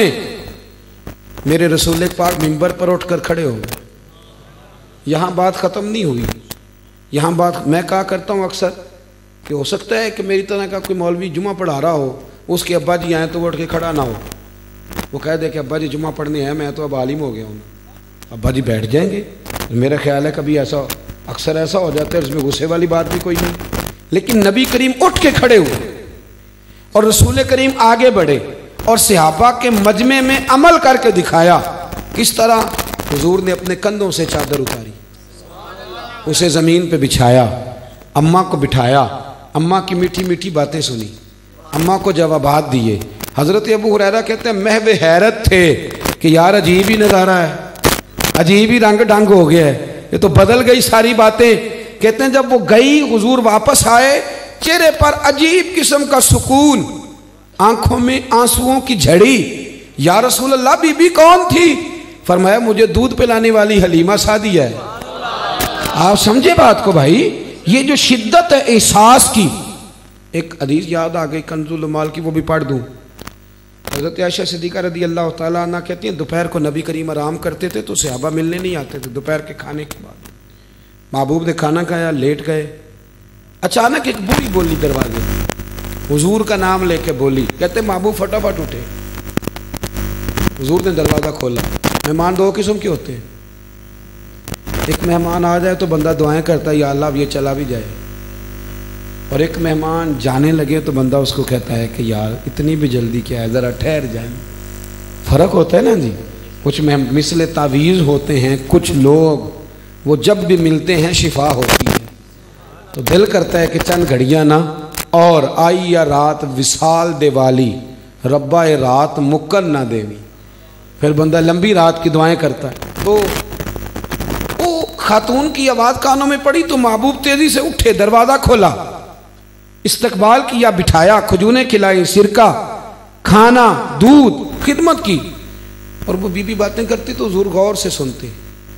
A: میرے رسول پاک منبر پر اٹھ کر کھڑے ہو گئے۔ یہاں بات ختم نہیں ہوئی، یہاں بات میں کہا کرتا ہوں اکثر کہ ہو سکتا ہے کہ میری طرح کا کوئی مولوی جمعہ پڑھا رہا ہو، اس کے ابا جی آئیں تو وہ اٹھ کے کھڑا نہ ہو، وہ کہہ دے کہ ابا جی جمعہ پڑھنے ہیں، میں تو اب عالم ہو گیا ہوں، ابا جی بیٹھ جائیں گے۔ میرا خیال ہے کبھی ایسا اکثر ایسا ہو جاتا ہے، اس میں غصے والی بات بھی کوئی نہیں، لیکن نبی کریم اٹھ کے کھڑے ہوئے اور رسول کریم آگے بڑھے اور صحابہ کے مجمع میں عمل کر کے دکھایا۔ کس طرح؟ حضور نے اپنے کندھوں سے چادر اتاری، اسے زمین پہ بچھایا، اماں کو بٹھایا، اماں کی میٹھی میٹھی باتیں سنی، اماں کو جوابات دیے۔ حضرت ابو ہریرہ کہتے ہیں محو حیرت تھے کہ یار عجیب ہی نظارہ ہے، عجیب ہی رنگ ڈنگ ہو گیا ہے، یہ تو بدل گئی ساری باتیں۔ کہتے ہیں جب وہ گئی، حضور واپس آئے، چہرے پر عجیب قسم کا سکون، آنکھوں میں آنسوؤں کی جھڑی۔ یا رسول اللہ، بی بی کون تھی؟ فرمایا مجھے دودھ پلانے والی حلیمہ سعدیہ ہے۔ آپ سمجھے بات کو بھائی، یہ جو شدت ہے احساس کی۔ ایک حدیث یاد آ گئی کنز المال کی، وہ بھی پڑھ دوں۔ حضرت عائشہ صدیقہ رضی اللہ تعالیٰ عنہ کہتی ہیں دوپہر کو نبی کریم آرام کرتے تھے تو صحابہ ملنے نہیں آتے تھے۔ دوپہر کے کھانے کے بعد محبوب نے کھانا کھایا، لیٹ گئے، اچانک ایک بوڑھی بولی دروازے میں، حضور کا نام لے کے بولی۔ کہتے محبوب فٹافٹ اٹھے، حضور نے دروازہ کھولا۔ مہمان دو قسم کے ہوتے ہیں، ایک مہمان آ جائے تو بندہ دعائیں کرتا ہے یا اللہ اب یہ چلا بھی جائے، اور ایک مہمان جانے لگے تو بندہ اس کو کہتا ہے کہ یار اتنی بھی جلدی کیا ہے، ذرا ٹھہر جائیں۔ فرق ہوتا ہے نا جی۔ کچھ مثل تعویذ ہوتے ہیں، کچھ لوگ وہ جب بھی ملتے ہیں شفا ہوتی ہے، تو دل کرتا ہے کہ چند گھڑیاں نا اور آئی یا رات وصال دے والی، ربا رات مکن نہ دیوی، پھر بندہ لمبی رات کی دعائیں کرتا ہے۔ تو وہ خاتون کی آواز کانوں میں پڑی تو محبوب تیزی سے اٹھے، دروازہ کھولا، استقبال کیا، بٹھایا، کھجوریں کھلائی، سرکہ، کھانا، دودھ، خدمت کی۔ اور وہ بی بی باتیں کرتی تو حضور غور سے سنتے،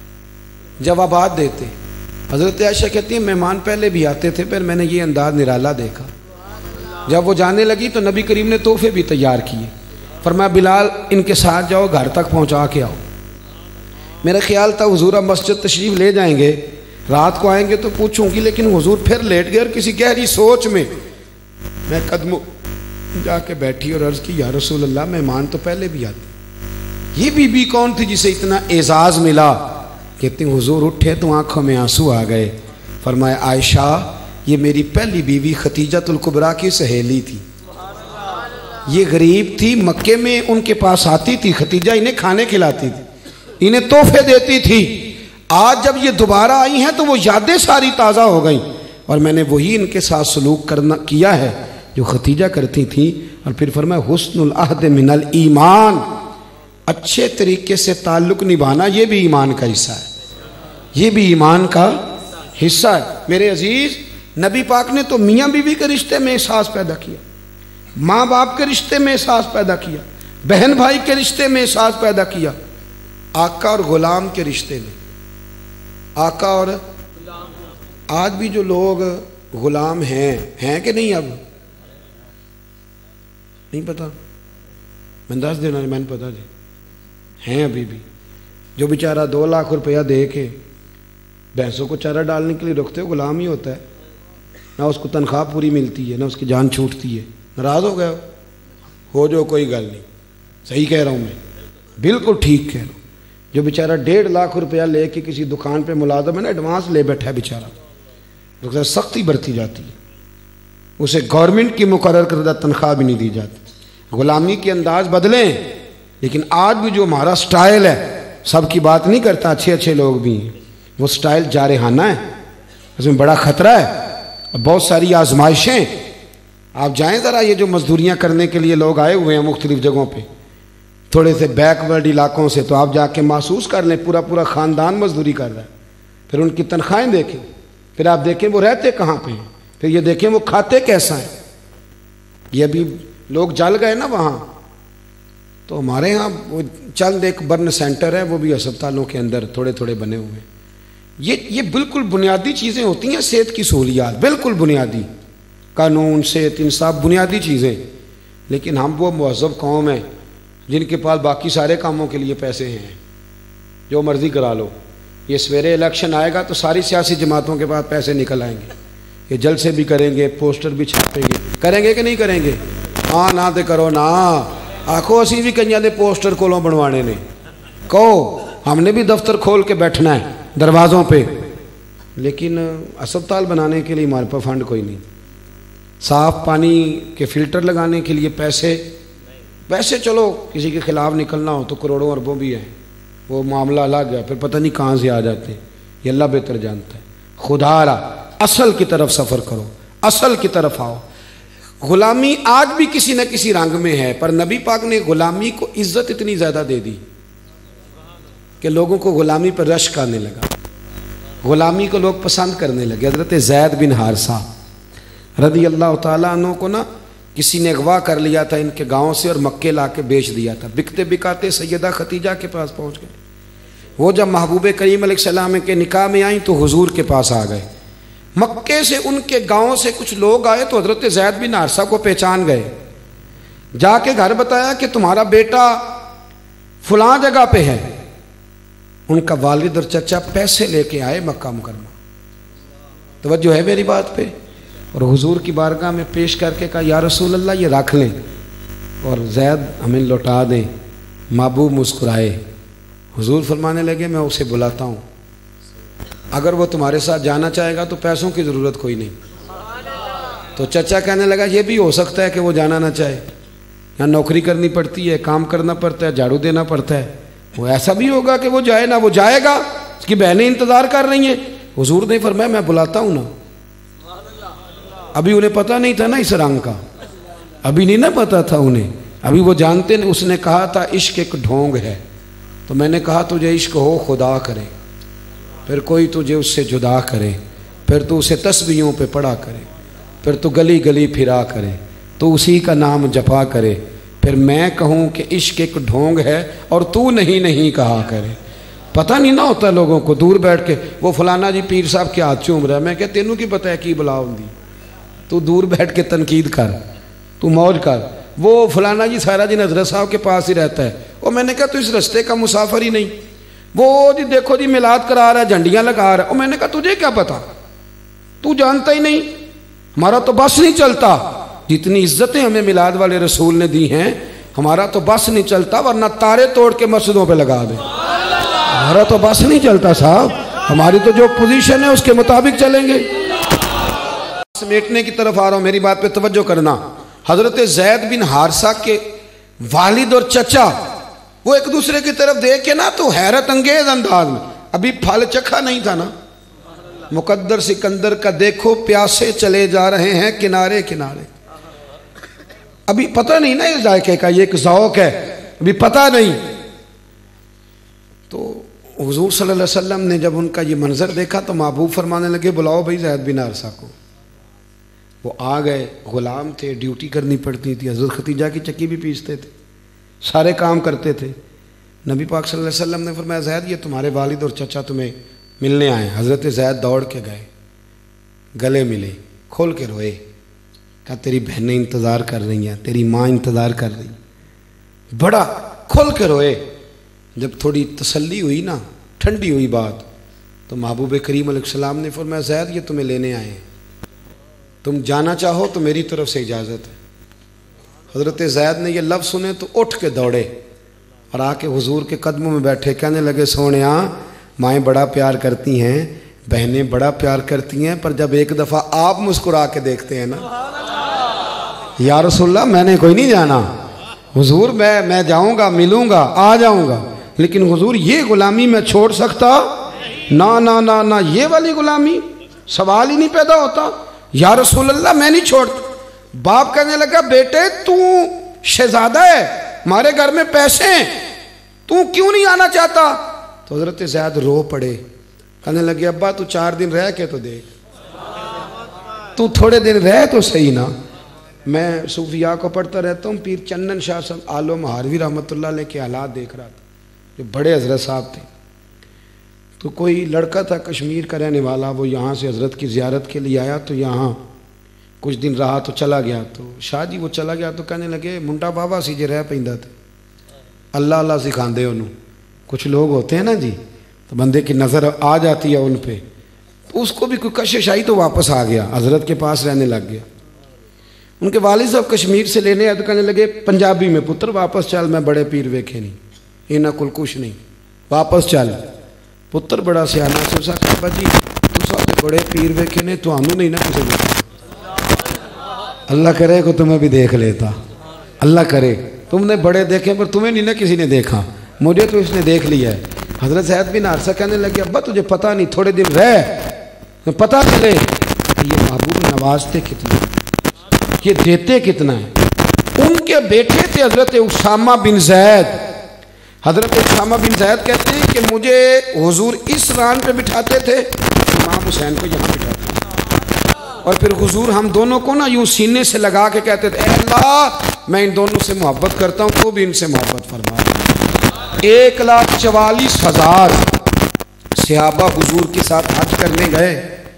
A: جوابات دیتے۔ حضرت عائشہ کہتی ہیں مہمان پہلے بھی آتے تھے، پھر میں نے یہ انداز نرالا دیکھا۔ جب وہ جانے لگی تو نبی کریم نے تحفے بھی تیار کیے، فرمایا بلال ان کے ساتھ جاؤ، گھر تک پہنچا کے آؤ۔ میرا خیال تھا حضور اب مسجد تشریف لے جائیں گے، رات کو آئیں گے تو پوچھوں گی، لیکن حضور پھر لیٹ گئے اور کسی گہری سوچ میں میں قدموں جا کے بیٹھی اور عرض کی یا رسول اللہ مہمان تو پہلے بھی آتے، یہ بی بی کون تھی جسے اتنا اعزاز ملا؟ کہتے ہیں حضور اٹھے تو آنکھوں میں آنسو آ گئے، فرمایا عائشہ یہ میری پہلی بیوی خدیجۃ الکبریٰ کی سہیلی تھی، یہ غریب تھی، مکے میں ان کے پاس آتی تھی، خدیجہ انہیں کھانے کھلاتی تھی، انہیں تحفے دیتی تھی۔ آج جب یہ دوبارہ آئی ہیں تو وہ یادیں ساری تازہ ہو گئیں، اور میں نے وہی ان کے ساتھ سلوک کرنا کیا ہے جو خدیجہ کرتی تھی۔ اور پھر فرمایا حسن العہد من الایمان، اچھے طریقے سے تعلق نبھانا یہ بھی ایمان کا حصہ ہے، یہ بھی ایمان کا حصہ ہے۔ میرے عزیز، نبی پاک نے تو میاں بیوی کے رشتے میں احساس پیدا کیا، ماں باپ کے رشتے میں احساس پیدا کیا، بہن بھائی کے رشتے میں احساس پیدا کیا، آقا اور غلام کے رشتے میں۔ آقا اور آج بھی جو لوگ غلام ہیں ہیں کہ نہیں؟ اب نہیں پتا، میں دس دینا میں نے پتا جی ہیں ابھی بھی، جو بیچارہ دو لاکھ روپیہ دے کے بھینسوں کو چارہ ڈالنے کے لیے رکھتے ہو، غلام ہی ہوتا ہے، نہ اس کو تنخواہ پوری ملتی ہے، نہ اس کی جان چھوٹتی ہے۔ ناراض ہو گیا ہو جو کوئی گل نہیں، صحیح کہہ رہا ہوں میں، بالکل ٹھیک کہہ رہا ہوں۔ جو بیچارہ ڈیڑھ لاکھ روپیہ لے کے کسی دکان پہ ملازم ہے نا، ایڈوانس لے بیٹھا ہے بیچارہ، سختی برتی جاتی ہے، اسے گورنمنٹ کی مقرر کردہ تنخواہ بھی نہیں دی جاتی۔ غلامی کے انداز بدلیں، لیکن آج بھی جو ہمارا سٹائل ہے، سب کی بات نہیں کرتا، اچھے اچھے لوگ بھی ہیں، وہ سٹائل جارحانہ ہے، اس میں بڑا خطرہ ہے، بہت ساری آزمائشیں۔ آپ جائیں ذرا، یہ جو مزدوریاں کرنے کے لیے لوگ آئے ہوئے ہیں مختلف جگہوں پہ، تھوڑے سے بیک ورڈ علاقوں سے، تو آپ جا کے محسوس کر لیں پورا پورا خاندان مزدوری کر رہا ہے، پھر ان کی تنخواہیں دیکھیں، پھر آپ دیکھیں وہ رہتے کہاں پہ ہیں، پھر یہ دیکھیں وہ کھاتے کیسا ہیں۔ یہ ابھی لوگ جل گئے نا وہاں، تو ہمارے ہاں وہ چند ایک برن سینٹر ہے، وہ بھی ہسپتالوں کے اندر تھوڑے تھوڑے بنے ہوئے ہیں۔ یہ یہ بالکل بنیادی چیزیں ہوتی ہیں صحت کی سہولیات، بالکل بنیادی، قانون، صحت، انصاف، بنیادی چیزیں۔ لیکن ہم وہ مہذب قوم ہیں جن کے پاس باقی سارے کاموں کے لیے پیسے ہیں، جو مرضی کرا لو۔ یہ سویرے الیکشن آئے گا تو ساری سیاسی جماعتوں کے پاس پیسے نکل آئیں گے، یہ جلسے بھی کریں گے، پوسٹر بھی چھاپیں گے، کریں گے کہ نہیں کریں گے؟ ہاں نہ تے کرو نا، آخو اسی بھی کئی دے پوسٹر کولوں بنوانے نے، کہو ہم نے بھی دفتر کھول کے بیٹھنا ہے دروازوں پہ، لیکن ہسپتال بنانے کے لیے ہمارے پاس فنڈ کوئی نہیں، صاف پانی کے فلٹر لگانے کے لیے پیسے پیسے چلو کسی کے خلاف نکلنا ہو تو کروڑوں اربوں بھی ہیں، وہ معاملہ الگ ہے، پھر پتہ نہیں کہاں سے آ جاتے ہیں، یہ اللہ بہتر جانتا ہے۔ خدا را اصل کی طرف سفر کرو، اصل کی طرف آؤ۔ غلامی آج بھی کسی نہ کسی رنگ میں ہے، پر نبی پاک نے غلامی کو عزت اتنی زیادہ دے دی کہ لوگوں کو غلامی پر رشک آنے لگا، غلامی کو لوگ پسند کرنے لگے۔ حضرت زید بن حارثہ رضی اللہ تعالیٰ عنہ کو نا کسی نے اغوا کر لیا تھا ان کے گاؤں سے اور مکے لا کے بیچ دیا تھا، بکتے بکاتے سیدہ ختیجہ کے پاس پہنچ گئے۔ وہ جب محبوب کریم علیہ السلام کے نکاح میں آئیں تو حضور کے پاس آ گئے، مکے سے ان کے گاؤں سے کچھ لوگ آئے تو حضرت زید بن حارثہ کو پہچان گئے، جا کے گھر بتایا کہ تمہارا بیٹا فلاں جگہ پہ ہے۔ ان کا والد اور چچا پیسے لے کے آئے مکہ مکرمہ، توجہ ہے میری بات پہ، اور حضور کی بارگاہ میں پیش کر کے کہا یا رسول اللہ یہ رکھ لیں اور زید ہمیں لوٹا دیں۔ محبوب مسکرائے، حضور فرمانے لگے میں اسے بلاتا ہوں، اگر وہ تمہارے ساتھ جانا چاہے گا تو پیسوں کی ضرورت کوئی نہیں۔ تو چچا کہنے لگا یہ بھی ہو سکتا ہے کہ وہ جانا نہ چاہے، یہاں نوکری کرنی پڑتی ہے، کام کرنا پڑتا ہے، جھاڑو دینا پڑتا ہے، وہ ایسا بھی ہوگا کہ وہ جائے نہ، وہ جائے گا، اس کی بہنیں انتظار کر رہی ہیں۔ حضور نے فرمایا میں بلاتا ہوں نا۔ ابھی انہیں پتہ نہیں تھا نا اس رنگ کا، ابھی نہیں نا پتہ تھا انہیں، ابھی وہ جانتے نہیں۔ اس نے کہا تھا عشق ایک ڈھونگ ہے، تو میں نے کہا تجھے عشق ہو خدا کرے، پھر کوئی تجھے اس سے جدا کرے، پھر تو اسے تسبیحوں پہ پڑھا کرے، پھر تو گلی گلی پھرا کرے، تو اسی کا نام جپا کرے، پھر میں کہوں کہ عشق ایک ڈھونگ ہے اور تو نہیں نہیں کہا کرے۔ پتہ نہیں نہ ہوتا لوگوں کو، دور بیٹھ کے وہ فلانا جی پیر صاحب کے ہاتھ چوم رہا ہے، میں کہ تینوں کی پتہ ہے کی بلا ہوندی، تو دور بیٹھ کے تنقید کر، تو موج کر۔ وہ فلانا جی سارا دن حضرت صاحب کے پاس ہی رہتا ہے، اور میں نے کہا تو اس رستے کا مسافر ہی نہیں، وہ جی دیکھو جی میلاد کرا رہا ہے، جھنڈیاں لگا رہا ہے، اور میں نے کہا تجھے کیا پتا، تو جانتا ہی نہیں، ہمارا تو بس نہیں چلتا، جتنی عزتیں ہمیں میلاد والے رسول نے دی ہیں ہمارا تو بس نہیں چلتا، ورنہ تارے توڑ کے مسجدوں پہ لگا دیں، ہمارا تو بس نہیں چلتا صاحب، ہماری تو جو پوزیشن ہے اس کے مطابق چلیں گے۔ سمیٹنے کی طرف آ رہا ہوں، میری بات پہ توجہ کرنا۔ حضرت زید بن حارثہ کے والد اور چچا وہ ایک دوسرے کی طرف دیکھ کے نا تو حیرت انگیز انداز میں، ابھی پھل چکھا نہیں تھا نا، مقدر سکندر کا دیکھو پیاسے چلے جا رہے ہیں کنارے کنارے، ابھی پتہ نہیں نا اس ذائقے کا، یہ ایک ذوق ہے، ابھی پتہ نہیں۔ تو حضور صلی اللہ علیہ وسلم نے جب ان کا یہ منظر دیکھا تو محبوب فرمانے لگے بلاؤ بھائی زید بن حارثہ کو۔ وہ آ گئے، غلام تھے، ڈیوٹی کرنی پڑتی تھی، حضرت ختیجہ کی چکی بھی پیستے تھے، سارے کام کرتے تھے۔ نبی پاک صلی اللہ علیہ وسلم نے فرمایا زید یہ تمہارے والد اور چچا تمہیں ملنے آئے۔ حضرت زید دوڑ کے گئے، گلے ملے، کھول کے روئے، کہا تیری بہنیں انتظار کر رہی ہیں، تیری ماں انتظار کر رہی ہیں، بڑا کھول کے روئے۔ جب تھوڑی تسلی ہوئی نا، ٹھنڈی ہوئی بات، تو محبوب کریم علیہ السلام نے فرمایا زید یہ تمہیں لینے آئے ہیں، تم جانا چاہو تو میری طرف سے اجازت ہے۔ حضرت زید نے یہ لفظ سنے تو اٹھ کے دوڑے اور آ کے حضور کے قدموں میں بیٹھے، کہنے لگے سونیا مائیں بڑا پیار کرتی ہیں، بہنیں بڑا پیار کرتی ہیں، پر جب ایک دفعہ آپ مسکرا کے دیکھتے ہیں نا، یا رسول اللہ میں نے کوئی نہیں جانا، حضور میں میں جاؤں گا، ملوں گا، آ جاؤں گا، لیکن حضور یہ غلامی میں چھوڑ سکتا؟ نہ نہ نہ نہ، یہ والی غلامی سوال ہی نہیں پیدا ہوتا، یا رسول اللہ میں نہیں چھوڑتا۔ باپ کہنے لگا بیٹے تو شہزادہ ہے، ہمارے گھر میں پیسے ہیں، تو کیوں نہیں آنا چاہتا؟ تو حضرت زید رو پڑے، کہنے لگے ابا تو چار دن رہ کے تو دیکھ، تو تھوڑے دن رہ تو صحیح نا، میں صوفیاء کو پڑھتا رہتا ہوں، پیر چندن شاہ صاحب عالم ہاروی رحمۃ اللہ علیہ کے حالات دیکھ رہا تھا، جو بڑے حضرت صاحب تھے۔ تو کوئی لڑکا تھا کشمیر کا رہنے والا، وہ یہاں سے حضرت کی زیارت کے لیے آیا، تو یہاں کچھ دن رہا تو چلا گیا۔ تو شاہ جی وہ چلا گیا تو کہنے لگے منڈا بابا سی جے رہ پیندا تھے، اللہ اللہ سکھاندے انہوں۔ کچھ لوگ ہوتے ہیں نا جی، تو بندے کی نظر آ جاتی ہے ان پہ، تو اس کو بھی کوئی کشش آئی تو واپس آ گیا، حضرت کے پاس رہنے لگ گیا۔ ان کے والد صاحب کشمیر سے لینے آئے تو کہنے لگے پنجابی میں، پتر واپس چل، میں بڑے پیر ویکھے نہیں، انہاں کول کچھ نہیں، واپس چل۔ پتر بڑا سیانا سے اسا کہ ابا جی تساں بڑے پیر ویکھے نے، تانوں نہیں نہ کسے دیکھا۔ اللہ کرے کہ تمہیں بھی دیکھ لیتا، اللہ کرے تم نے بڑے دیکھے پر تمہیں نہیں نہ کسی نے دیکھا، مجھے تو اس نے دیکھ لیا ہے۔ حضرت زید بن حارثہ کہنے لگے ابا تجھے پتہ نہیں، تھوڑے دن رہ، پتہ چلے کہ یہ محبوب نوازتے کتنا، یہ دیتے کتنا ہے۔ ان کے بیٹے تھے حضرت اسامہ بن زید۔ حضرت اسامہ بن زید کہتے ہیں کہ مجھے حضور اس ران پہ بٹھاتے تھے، امام حسین کو یہاں بٹھاتے تھے، اور پھر حضور ہم دونوں کو نا یوں سینے سے لگا کے کہتے تھے اے اللہ میں ان دونوں سے محبت کرتا ہوں، تو بھی ان سے محبت فرما۔ ایک لاکھ چوالیس ہزار صحابہ حضور کے ساتھ حج کرنے گئے۔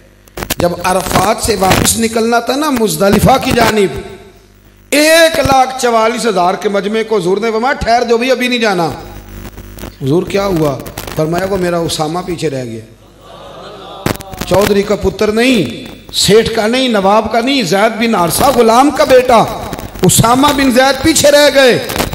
A: جب عرفات سے واپس نکلنا تھا نا مزدلفہ کی جانب، ایک لاکھ چوالیس ہزار کے مجمع کو حضور نے فرمایا ٹھہر جو بھی ابھی نہیں جانا۔ حضور کیا ہوا؟ فرمایا وہ میرا اسامہ پیچھے رہ گیا، چودھری کا پتر نہیں، سیٹھ کا نہیں، نواب کا نہیں، زید بن حارثہ غلام کا بیٹا اسامہ بن زید پیچھے رہ گئے۔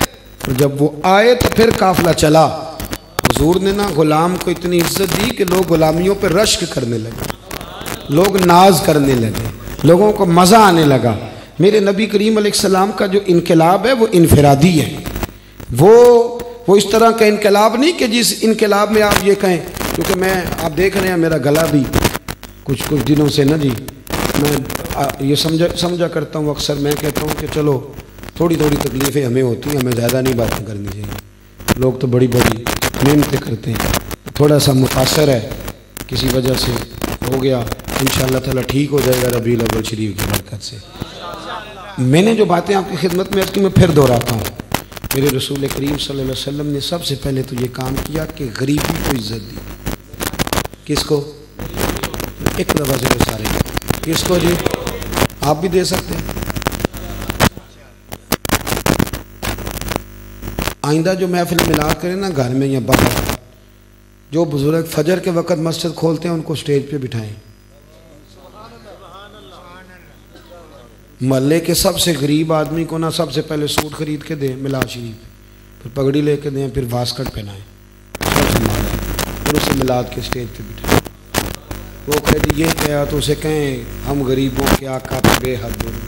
A: جب وہ آئے تو پھر قافلہ چلا۔ حضور نے نا غلام کو اتنی عزت دی کہ لوگ غلامیوں پہ رشک کرنے لگے، لوگ ناز کرنے لگے، لوگوں کو مزہ آنے لگا۔ میرے نبی کریم علیہ السلام کا جو انقلاب ہے وہ انفرادی ہے، وہ وہ اس طرح کا انقلاب نہیں کہ جس انقلاب میں آپ یہ کہیں، کیونکہ میں آپ دیکھ رہے ہیں میرا گلا بھی کچھ کچھ دنوں سے نا جی، میں یہ سمجھا سمجھا کرتا ہوں، اکثر میں کہتا ہوں کہ چلو تھوڑی تھوڑی تکلیفیں ہمیں ہوتی ہیں، ہمیں زیادہ نہیں باتیں کرنی چاہیے، لوگ تو بڑی بڑی محنتیں کرتے ہیں، تھوڑا سا متاثر ہے کسی وجہ سے ہو گیا، انشاءاللہ تعالیٰ ٹھیک ہو جائے گا ربیع الاول شریف کی برکت سے۔ میں نے جو باتیں آپ کی خدمت میں عرض کی میں پھر دہراتا ہوں، میرے رسول کریم صلی اللہ علیہ وسلم نے سب سے پہلے تو یہ کام کیا کہ غریبی کو عزت دی۔ کس کو؟ ایک دفعہ سے سارے کس کو جی؟ آپ بھی دے سکتے ہیں۔ آئندہ جو محفل میلاد کریں نا گھر میں یا باہر، جو بزرگ فجر کے وقت مسجد کھولتے ہیں ان کو سٹیج پہ بٹھائیں۔ محلے کے سب سے غریب آدمی کو نا سب سے پہلے سوٹ خرید کے دیں میلاد شریف، پھر پگڑی لے کے دیں، پھر واسکٹ پہنائیں، پھر اسے میلاد کے سٹیج پہ بٹھائیں۔ وہ کہتے یہ کہا تو اسے کہیں ہم غریبوں کے آقا پہ بے حد دیں،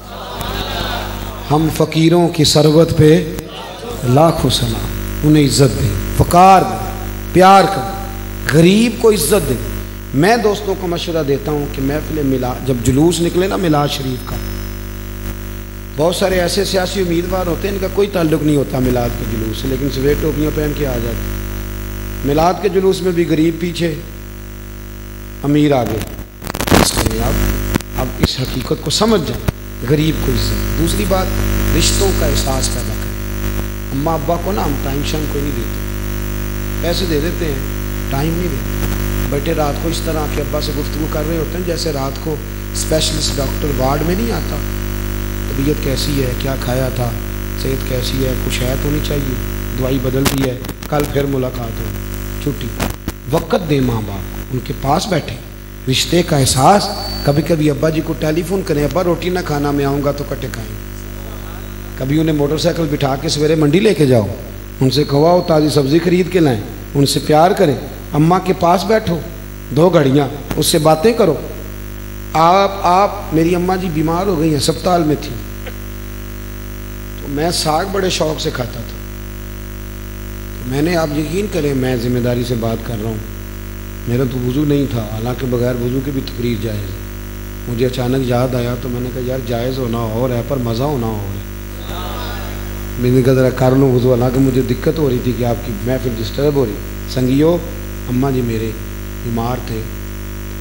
A: ہم فقیروں کی ثروت پہ لاکھوں سلام، انہیں عزت دیں، فقار دیں، پیار کریں، غریب کو عزت دیں۔ میں دوستوں کو مشورہ دیتا ہوں کہ محفل میلاد جب جلوس نکلے نا میلاد شریف کا، بہت سارے ایسے سیاسی امیدوار ہوتے ہیں ان کا کوئی تعلق نہیں ہوتا میلاد کے جلوس سے، لیکن سویٹ ٹوپیاں پہن کے آ جاتے ہیں۔ میلاد کے جلوس میں بھی غریب پیچھے، امیر آگے، اس کریں آپ اب اس حقیقت کو سمجھ جائیں، غریب کو عزت۔ دوسری بات، رشتوں کا احساس پیدا کریں۔ اماں ابا کو نا ہم ٹائم شائم کوئی نہیں دیتے، پیسے دے دیتے ہیں، ٹائم نہیں دیتے۔ بیٹے رات کو اس طرح کے ابا سے گفتگو کر رہے ہوتے ہیں جیسے رات کو اسپیشلسٹ ڈاکٹر وارڈ میں نہیں آتا، طبیعت کیسی ہے، کیا کھایا تھا، صحت کیسی ہے، کچھ ہے تو نہیں چاہیے، دوائی بدلتی ہے، کل پھر ملاقات ہو، چھٹی۔ وقت دیں ماں باپ کو، ان کے پاس بیٹھیں، رشتے کا احساس۔ کبھی کبھی ابا جی کو ٹیلی فون کریں، ابا روٹی نہ کھانا میں آؤں گا تو کٹے کھائیں۔ کبھی انہیں موٹر سائیکل بٹھا کے سویرے منڈی لے کے جاؤ، ان سے کھواؤ، تازی سبزی خرید کے لائیں، ان سے پیار کریں۔ اماں کے پاس بیٹھو دو گھڑیاں، اس سے باتیں کرو۔ آپ آپ میری اماں جی بیمار ہو گئی ہیں، ہسپتال میں تھی، تو میں ساگ بڑے شوق سے کھاتا تھا، تو میں نے، آپ یقین کریں میں ذمہ داری سے بات کر رہا ہوں، میرا تو وضو نہیں تھا، حالانکہ بغیر وضو کے بھی تقریر جائز ہے۔ مجھے اچانک یاد آیا تو میں نے کہا یار جائز ہونا اور ہے پر مزہ ہونا اور ہے، میں نے کہا ذرا کر لوں وضو، حالانکہ مجھے دقت ہو رہی تھی کہ آپ کی محفل ڈسٹرب ہو رہی۔ سنگیو، اماں جی میرے بیمار تھے،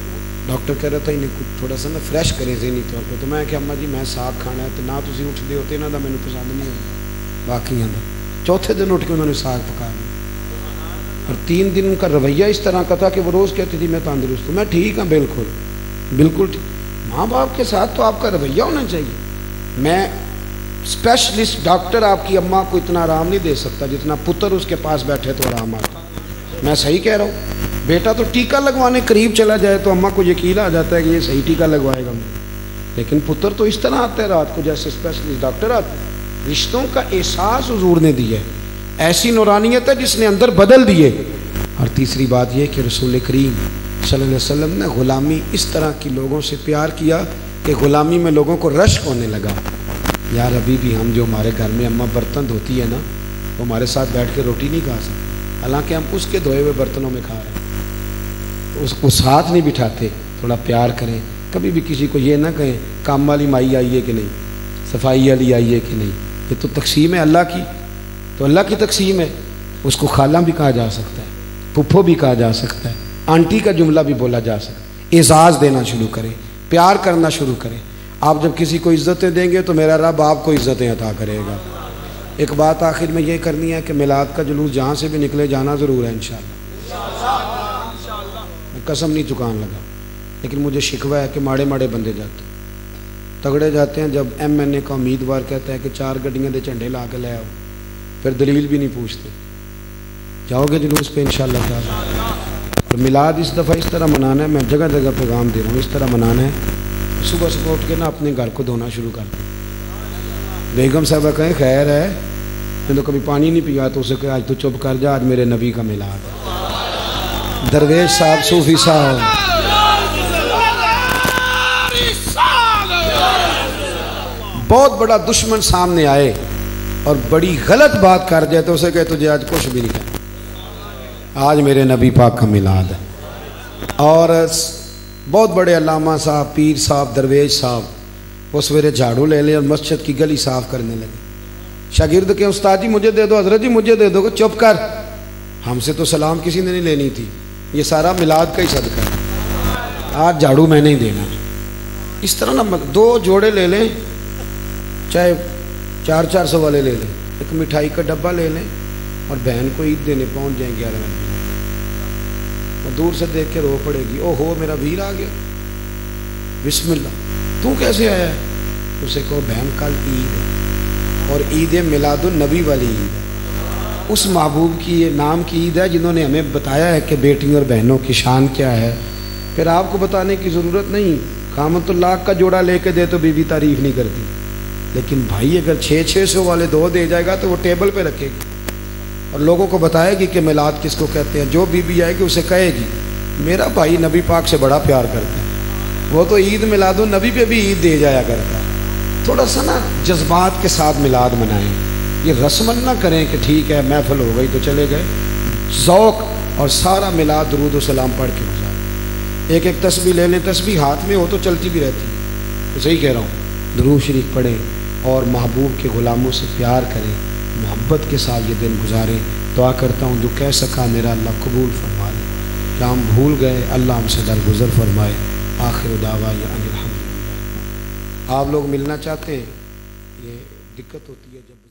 A: डॉक्टर कह रहा था इन्हें कुछ थोड़ा सा ना फ्रैश करें ज़हनी तौर पर। तो मैं क्या अम्मा जी मैं साग खाना है, तो ना तुम उठते होते इन्हों का मैंने पसंद नहीं आता बाकियों का। चौथे दिन उठ के उन्होंने साग पका लिया। और तीन दिन उनका रवैया इस तरह का था कि वो रोज़ कहती थी मैं तंदुरुस्त हूँ, मैं ठीक हाँ, बिल्कुल बिल्कुल ठीक। माँ बाप के साथ तो आपका रवैया होना चाहिए। मैं स्पेशलिस्ट डॉक्टर आपकी अम्मा को इतना आराम नहीं दे सकता जितना पुत्र उसके पास बैठे तो आराम आता। मैं सही कह रहा हूँ। बेटा तो टीका लगवाने करीब चला जाए तो अम्मा को यकीन आ जाता है कि ये सही टीका लगवाएगा, लेकिन पुत्र तो इस तरह आता है रात को जैसे स्पेशलिस्ट डॉक्टर आते हैं। रिश्तों का एहसास हुजूर ने दिया है, ऐसी नूरानियत है जिसने अंदर बदल दिए। और तीसरी बात यह कि रसूल करीम सल्लल्लाहु अलैहि वसल्लम ने ग़ुलामी इस तरह की लोगों से प्यार किया कि ग़ुलामी में लोगों को रश्क होने लगा। यार अभी भी हम जो हमारे घर में अम्मा बर्तन धोती है ना, वो हमारे साथ बैठ के रोटी नहीं खा सकते, हालांकि हम उसके धोए हुए बर्तनों में खा रहे हैं। उसको साथ नहीं बिठाते, थोड़ा प्यार करें। कभी भी किसी को ये ना कहें काम वाली माई आई है कि नहीं, सफाई वाली आई है कि नहीं, ये तो तकसीम है अल्लाह की, तो अल्लाह की तकसीम है। उसको खाला भी कहा जा सकता है, पुप्पो भी कहा जा सकता है, आंटी का जुमला भी बोला जा सकता है। एजाज़ देना शुरू करें, प्यार करना शुरू करें। आप जब किसी को इज़्ज़तें देंगे तो मेरा रब आपको इज़्ज़तें अता करेगा। एक बात आखिर में ये करनी है कि मिलाद का जुलूस जहाँ से भी निकले जाना ज़रूर है इंशाअल्लाह। मैं कसम नहीं चुकान लगा, लेकिन मुझे शिकवा है कि माड़े माड़े बंदे जाते हैं, तगड़े जाते हैं। जब एम एन ए का उम्मीदवार कहता है कि चार गड्डियाँ दे झंडे ला के ले आओ, फिर दलील भी नहीं पूछते। जाओगे जुलूस पे इंशाअल्लाह ताला। और मिलाद इस दफ़ा इस तरह मनाना है, मैं जगह जगह पैगाम दे रहा हूँ, इस तरह मनाना है। सुबह सुबह उठ के ना अपने घर को धोना शुरू कर दो। बेगम साहबा कहें खैर है, मैं तो कभी पानी नहीं पिया, तो उसे कहे आज तो चुप कर जा, आज मेरे नबी का मिलाद है। दरवेश साहब, सूफी साहब, बहुत बड़ा दुश्मन सामने आए और बड़ी गलत बात कर जाए तो उसे कहे तुझे आज कुछ भी नहीं कहना, आज मेरे नबी पाक का मिलाद है। और बहुत बड़े अल्लामा साहब, पीर साहब, दरवेश साहब वो सवेरे झाड़ू ले ले और मस्जिद की गली साफ करने लगे। शागिर्द के उस्ताद जी मुझे दे दो, हजरत जी मुझे दे दो। चुप कर, हमसे तो सलाम किसी ने नहीं लेनी थी, ये सारा मिलाद का ही सदका है, आज झाड़ू मैं नहीं देना। इस तरह ना दो जोड़े ले लें, चाहे चार चार सौ वाले ले लें, एक मिठाई का डब्बा ले लें और बहन को ईद देने पहुंच जाएं ग्यारह बजे। और दूर से देख के रो पड़ेगी, ओहो मेरा वीर आ गया, बिस्मिल्लाह, तू कैसे आया है? उसे कहो बहन कल ईद है और ईद मिलादुन नबी वाली ईद है, उस महबूब की ये नाम की ईद है जिन्होंने हमें बताया है कि बेटियों और बहनों की शान क्या है। फिर आपको बताने की ज़रूरत नहीं, कामतुल्लाह का जोड़ा लेके दे तो बीवी तारीफ नहीं करती, लेकिन भाई अगर छः छः सौ वाले दो दे जाएगा तो वो टेबल पे रखेगी और लोगों को बताएगी कि मिलाद किसको कहते हैं। जो बीबी आएगी उसे कहेगी मेरा भाई नबी पाक से बड़ा प्यार करता है, वो तो ईद मिलादो नबी पे भी ईद दे जाया करता है। थोड़ा सा ना जज्बात के साथ मिलाद मनाएं, ये रस्मन ना करें कि ठीक है महफिल हो गई तो चले गए। ज़ौक़ और सारा मिलाद दुरूद व सलाम पढ़ के गुजारें। एक एक तस्बीह ले लें, तस्बीह हाथ में हो तो चलती भी रहती है, तो सही कह रहा हूँ। दुरूद शरीफ पढ़ें और महबूब के ग़ुलामों से प्यार करें, मोहब्बत के साथ ये दिन गुजारें। दुआ करता हूँ जो कह सका मेरा अल्लाह कबूल फरमा ले, क्या हम भूल गए अल्लाह हमसे दरगुजर फरमाए। आखिर दावा या अनिल हम्दुलिल्लाह। आप लोग मिलना चाहते हैं, ये दिक्कत होती है जब